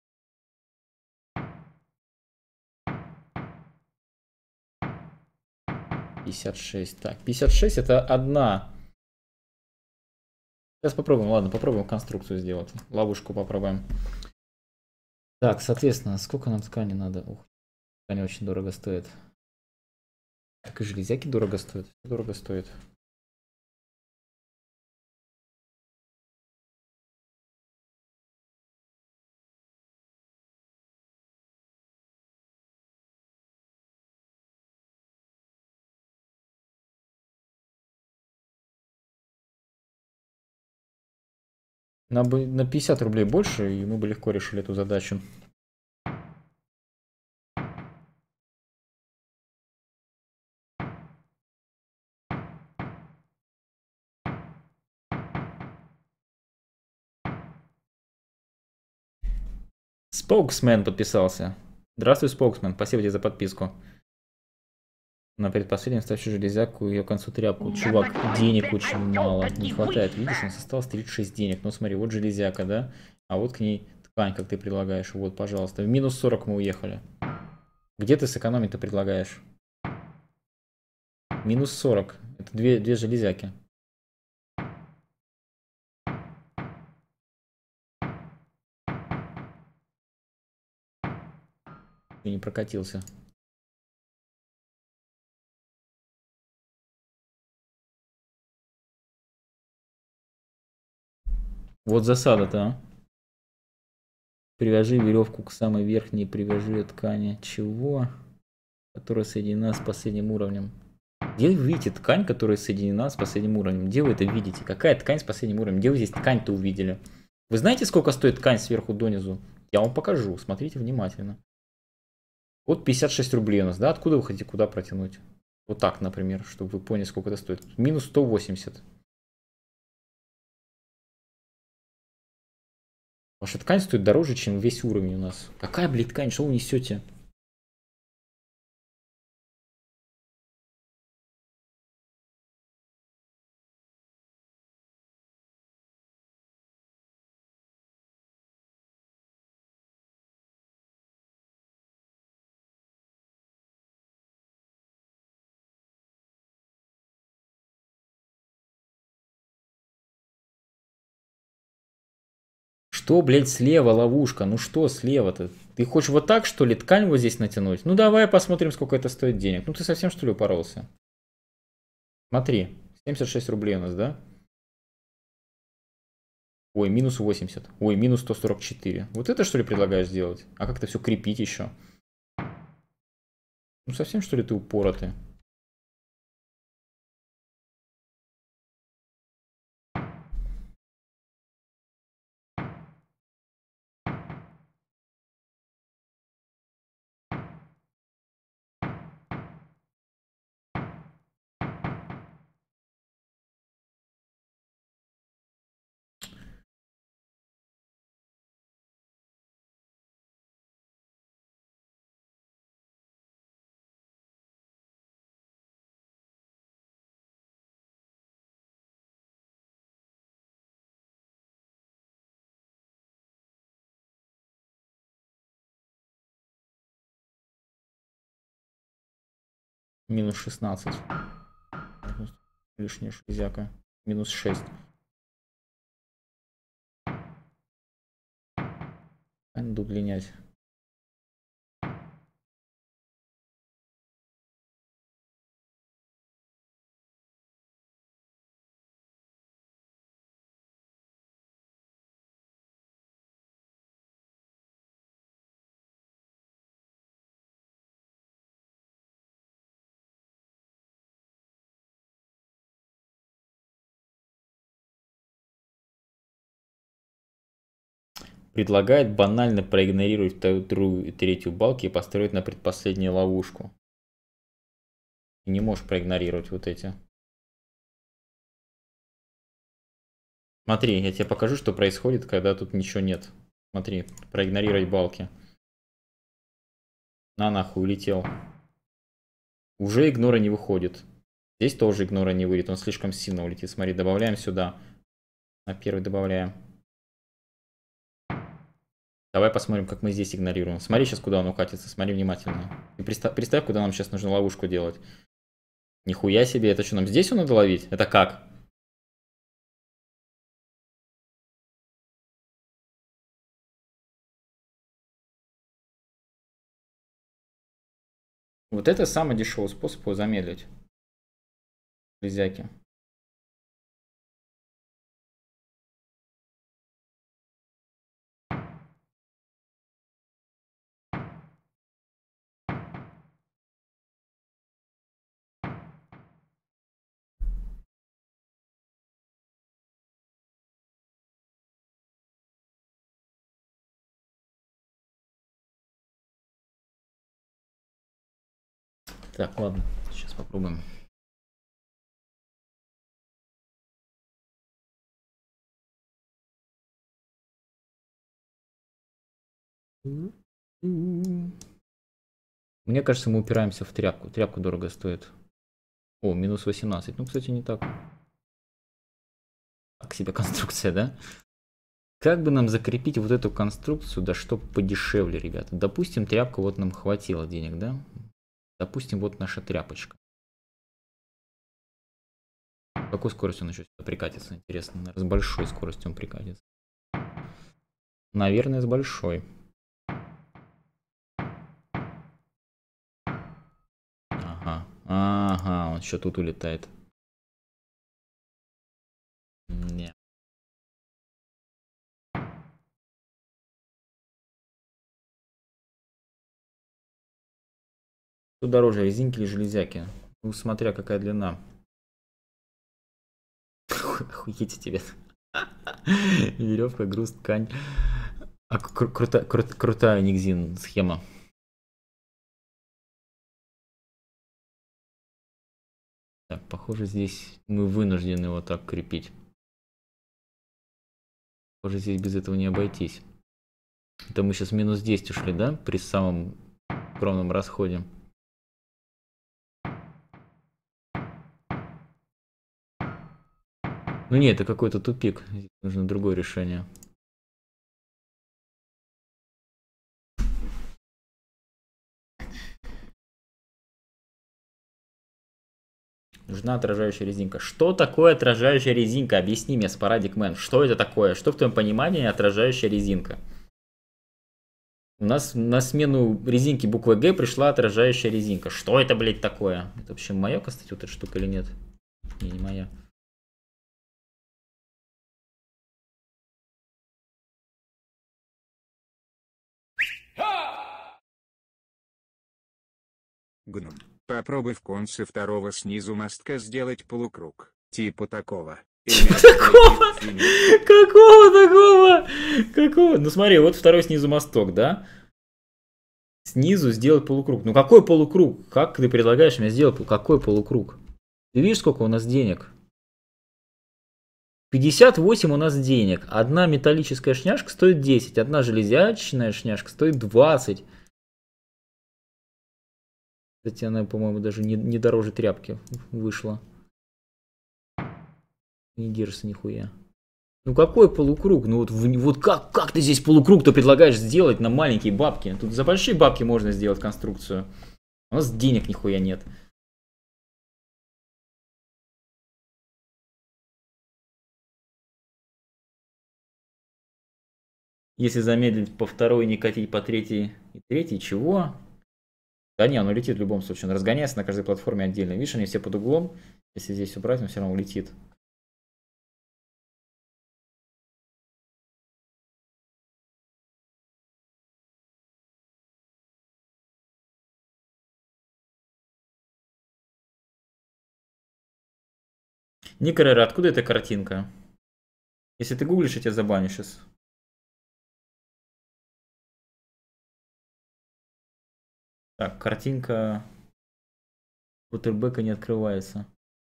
Пятьдесят шесть. Так, 56 это одна. Сейчас попробуем, ладно, попробуем конструкцию сделать. Ловушку попробуем. Так, соответственно, сколько нам ткани надо? Ух, ткани очень дорого стоит. Так и железяки дорого стоят. Дорого стоит. Нам бы на 50 рублей больше, и мы бы легко решили эту задачу. Споксмен подписался. Здравствуй, Споксмен. Спасибо тебе за подписку. На предпоследнем ставшую железяку и ее концу тряпку. Чувак, денег очень мало. Не хватает. Видишь, у нас осталось 36 денег. Ну смотри, вот железяка, да? А вот к ней ткань, как ты предлагаешь. Вот, пожалуйста. В минус 40 мы уехали. Где ты сэкономить-то предлагаешь? Минус 40. Это две железяки. И не прокатился. Вот засада-то, а. Привяжи веревку к самой верхней, привяжи ткани. Чего? Которая соединена с последним уровнем. Где вы видите ткань, которая соединена с последним уровнем? Где вы это видите? Какая ткань с последним уровнем? Где вы здесь ткань-то увидели? Вы знаете, сколько стоит ткань сверху донизу? Я вам покажу. Смотрите внимательно. Вот 56 рублей у нас, да? Откуда вы хотите куда протянуть? Вот так, например, чтобы вы поняли, сколько это стоит. Минус 180. Ваша ткань стоит дороже, чем весь уровень у нас. Какая, блядь, ткань? Что вы несете? что, блядь, слева ловушка? Ну что слева-то? Ты хочешь вот так, что ли, ткань вот здесь натянуть? Ну давай посмотрим, сколько это стоит денег. Ну ты совсем, что ли, упоролся? Смотри, 76 рублей у нас, да? Ой, минус 80. Ой, минус 144. Вот это, что ли, предлагаешь сделать? А как-то все крепить еще? Ну совсем, что ли, ты упоротый? Минус 16. Лишняя шизяка. Минус 6. Надо удлинять. Предлагает банально проигнорировать вторую и третью балки и построить на предпоследнюю ловушку. И не можешь проигнорировать вот эти. Смотри, я тебе покажу, что происходит, когда тут ничего нет. Смотри, проигнорировать балки. На нахуй, улетел. Уже игнора не выходит. Здесь тоже игнора не выйдет, он слишком сильно улетит. Смотри, добавляем сюда. На первый добавляем. Давай посмотрим, как мы здесь игнорируем. Смотри сейчас, куда он укатится. Смотри внимательно. И представь, куда нам сейчас нужно ловушку делать. Нихуя себе, это что, нам здесь его надо ловить? Это как? Вот это самый дешевый способ его замедлить. Железяки. Так, ладно, сейчас попробуем. Мне кажется, мы упираемся в тряпку. Тряпка дорого стоит. О, минус 18. Ну, кстати, не так. Так себе конструкция, да? Как бы нам закрепить вот эту конструкцию, да чтоб подешевле, ребята? Допустим, тряпка, вот нам хватило денег, да? Допустим, вот наша тряпочка. Какой скоростью он еще сюда прикатится, интересно? Наверное, с большой скоростью он прикатится. Наверное, с большой. Ага, ага, он еще тут улетает. Не. Что дороже, резинки или железяки? Ну, смотря какая длина. Охуеть тебе. Веревка, груз, ткань. А крутая Никзин схема. Так, похоже, здесь мы вынуждены вот так крепить. Похоже, здесь без этого не обойтись. Это мы сейчас минус 10 ушли, да? При самом скромном расходе. Ну нет, это какой-то тупик. Здесь нужно другое решение. Нужна отражающая резинка. Что такое отражающая резинка? Объясни мне, Спорадик Мэн. Что это такое? Что в твоем понимании отражающая резинка? У нас на смену резинки буквы Г пришла отражающая резинка. Что это, блядь, такое? Это вообще моя, кстати, вот эта штука или нет? Не моя. Гном. Попробуй в конце второго снизу мостка сделать полукруг. Типа такого. Какого? Какого такого? Какого? Ну смотри, вот второй снизу мосток, да? Снизу сделать полукруг. Ну какой полукруг? Как ты предлагаешь мне сделать? Какой полукруг? Ты видишь, сколько у нас денег? 58 у нас денег. Одна металлическая шняшка стоит 10. Одна железячная шняшка стоит 20. Кстати, она, по-моему, даже не дороже тряпки вышла. Не держится нихуя. Ну какой полукруг? Ну вот как ты здесь полукруг-то предлагаешь сделать на маленькие бабки? Тут за большие бабки можно сделать конструкцию. У нас денег нихуя нет. Если замедлить по второй, не катить по третьей и третьей, чего? Да не, оно летит в любом случае. Он разгоняется на каждой платформе отдельно. Видишь, они все под углом. Если здесь убрать, он все равно улетит. Никарера, откуда эта картинка? Если ты гуглишь, я тебя забаню сейчас. Так, картинка Waterback не открывается.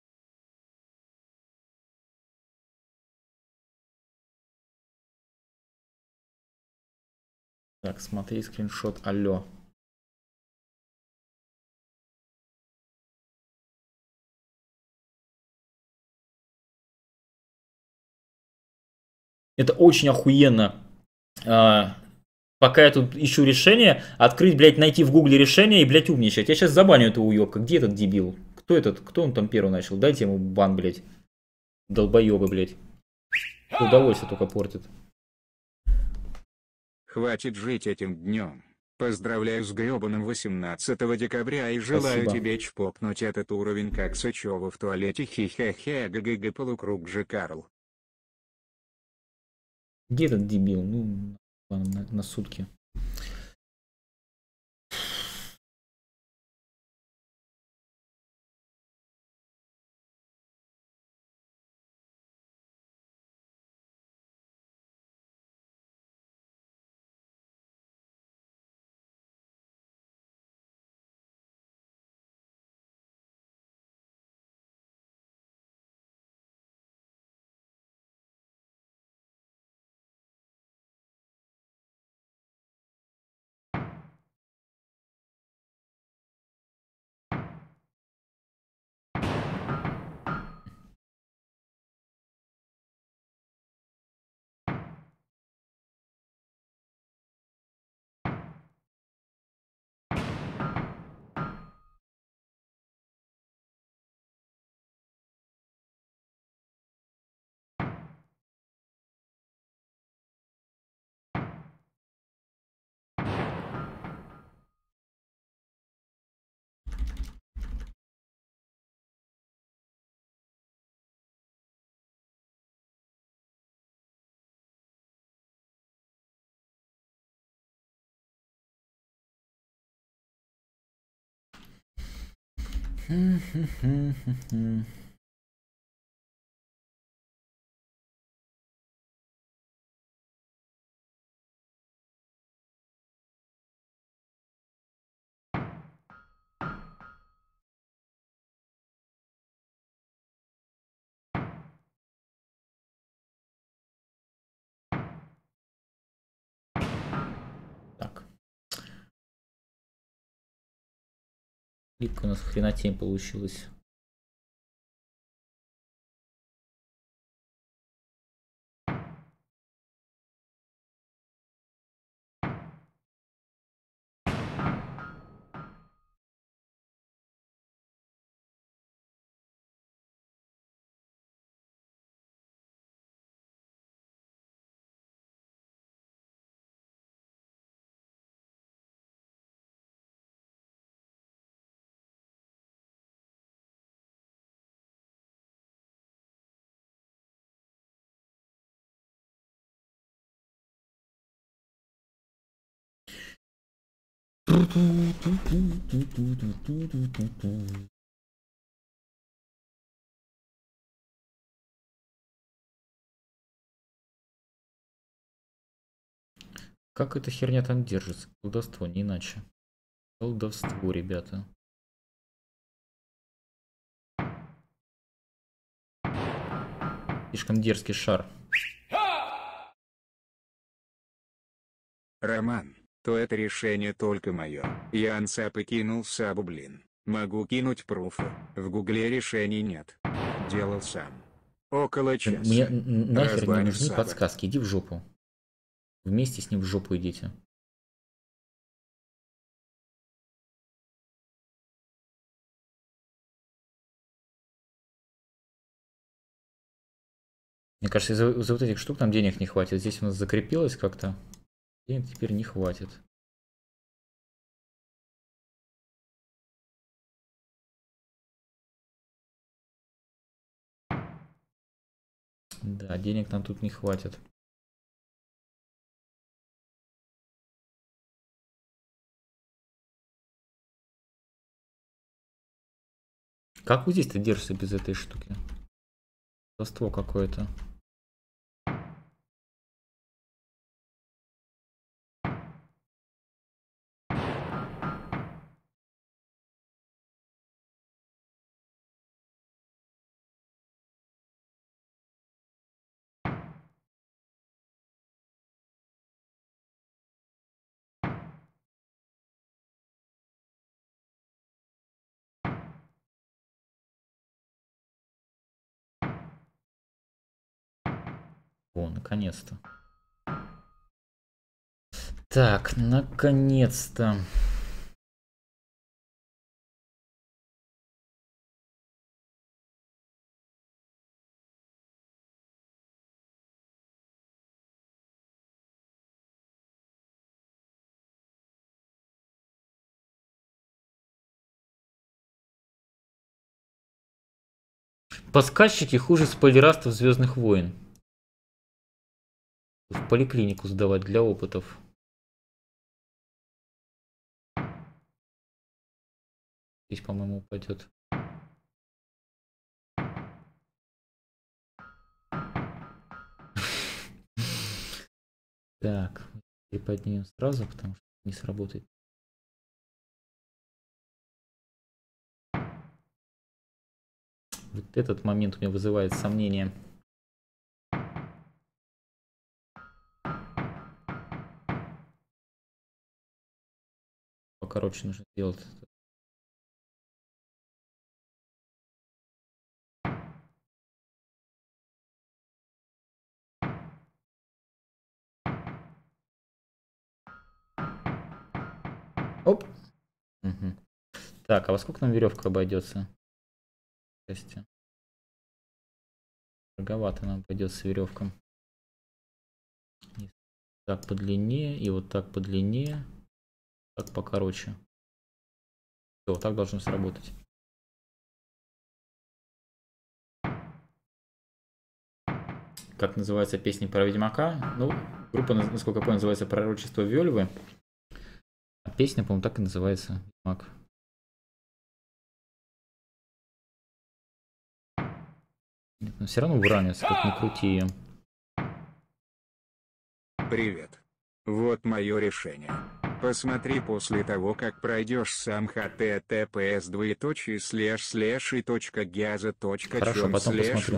Так, смотри, скриншот, алло. Это очень охуенно. Пока я тут ищу решение, открыть, блядь, найти в гугле решение и, блядь, умничать. Я сейчас забаню этого уёбка. Где этот дебил? Кто этот? Кто он там первый начал? Дайте ему бан, блядь. Долбоёбы, блядь. Удовольствие только портит. Хватит жить этим днем. Поздравляю с гребаным 18 декабря и желаю Спасибо. тебе чпокнуть этот уровень как Сычева в туалете хи-хе-хе гг полукруг же Карл. Где этот дебил? Ну, на сутки. Так. Клипка у нас хренотень получилась. Как эта херня там держится? Колдовство, не иначе. Колдовство, ребята. Слишком дерзкий шар. Роман, то это решение только мое. Я ансап и кинул сабу, блин. Могу кинуть пруфы. В гугле решений нет. Делал сам. Около Мне часа. нахер не Разбанив нужны саба. подсказки. Иди в жопу. Вместе с ним в жопу идите. Мне кажется, из-за вот этих штук нам денег не хватит. Здесь у нас закрепилось как-то. Денег теперь не хватит. Да, денег нам тут не хватит. Как вы здесь-то держите без этой штуки? Колдовство какое-то. О, наконец-то. Так, наконец-то. Подсказчики хуже спойлерастов Звездных войн. В поликлинику сдавать для опытов. Здесь, по-моему, упадет. Так, приподнимем сразу, потому что не сработает. Вот этот момент у меня вызывает сомнения. Покороче нужно сделать. Оп. Угу. Так, а во сколько нам веревка обойдется? Дороговато нам пойдется веревкам. Так по длине и вот так по длине. Так покороче. Все, так должно сработать. Как называется песня про Ведьмака? Ну, группа, насколько я понял, называется «Пророчество Вельвы». А песня, по-моему, так и называется. Ведьмак. Нет, но все равно выравнивается, как ни крути ее. Привет. Вот мое решение. Посмотри после того, как пройдешь сам Хорошо, потом посмотрю.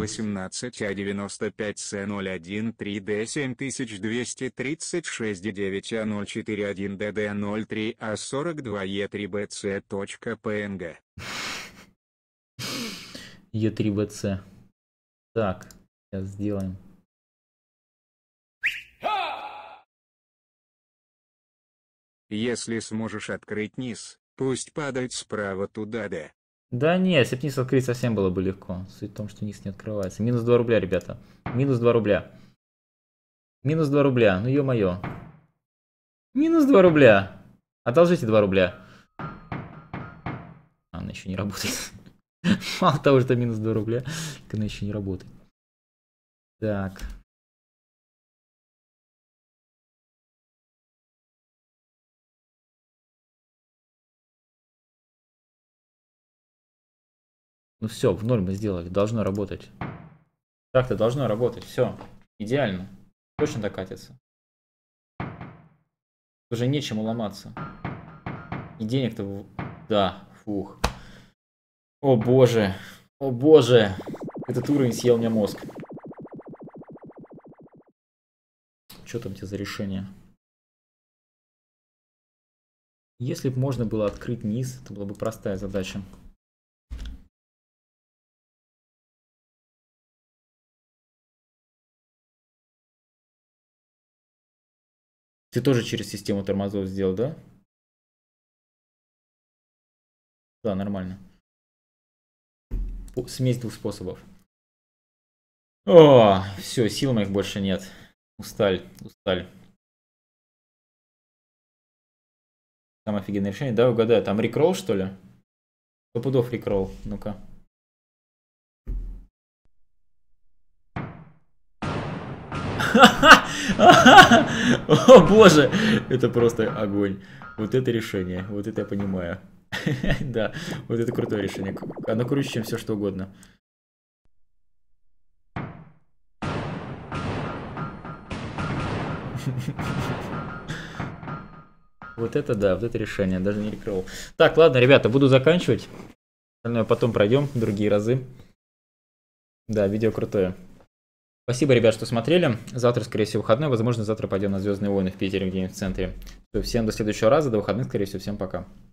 18.92C01-D7201DD03A42E3BC.PNG. Е3БЦ. Так, сейчас сделаем. Если сможешь открыть низ, пусть падает справа туда, да. Да не, если бы низ открыть, совсем было бы легко. Суть в том, что низ не открывается. Минус 2 рубля, ребята. Минус 2 рубля. Минус 2 рубля. Ну ё-моё. Минус 2 рубля. Одолжите 2 рубля. Она еще не работает. Мало того, что минус 2 рубля, так она еще не работает. Так. Ну все, в 0 мы сделали. Должно работать. Так-то должно работать. Все. Идеально. Точно докатится. Уже нечему ломаться. И денег-то... Да, фух. О боже. О боже. Этот уровень съел мне мозг. Что там у тебя за решение? Если бы можно было открыть низ, это была бы простая задача. Ты тоже через систему тормозов сделал, да? Да, нормально. Смесь двух способов. О, все, сил моих больше нет. Устали. Там офигенное решение. Да, угадаю. Там рекролл, что ли? 100 пудов рекролл. Ну-ка. О боже, это просто огонь. Вот это решение, вот это я понимаю. Да, вот это крутое решение. Оно круче, чем все что угодно. Вот это да, вот это решение, даже не рекролл. Так, ладно, ребята, буду заканчивать. Остальное потом пройдем, другие разы. Да, видео крутое. Спасибо, ребят, что смотрели. Завтра, скорее всего, выходной. Возможно, завтра пойдем на Звездные войны в Питере, где-нибудь в центре. Всем до следующего раза, до выходных, скорее всего, всем пока.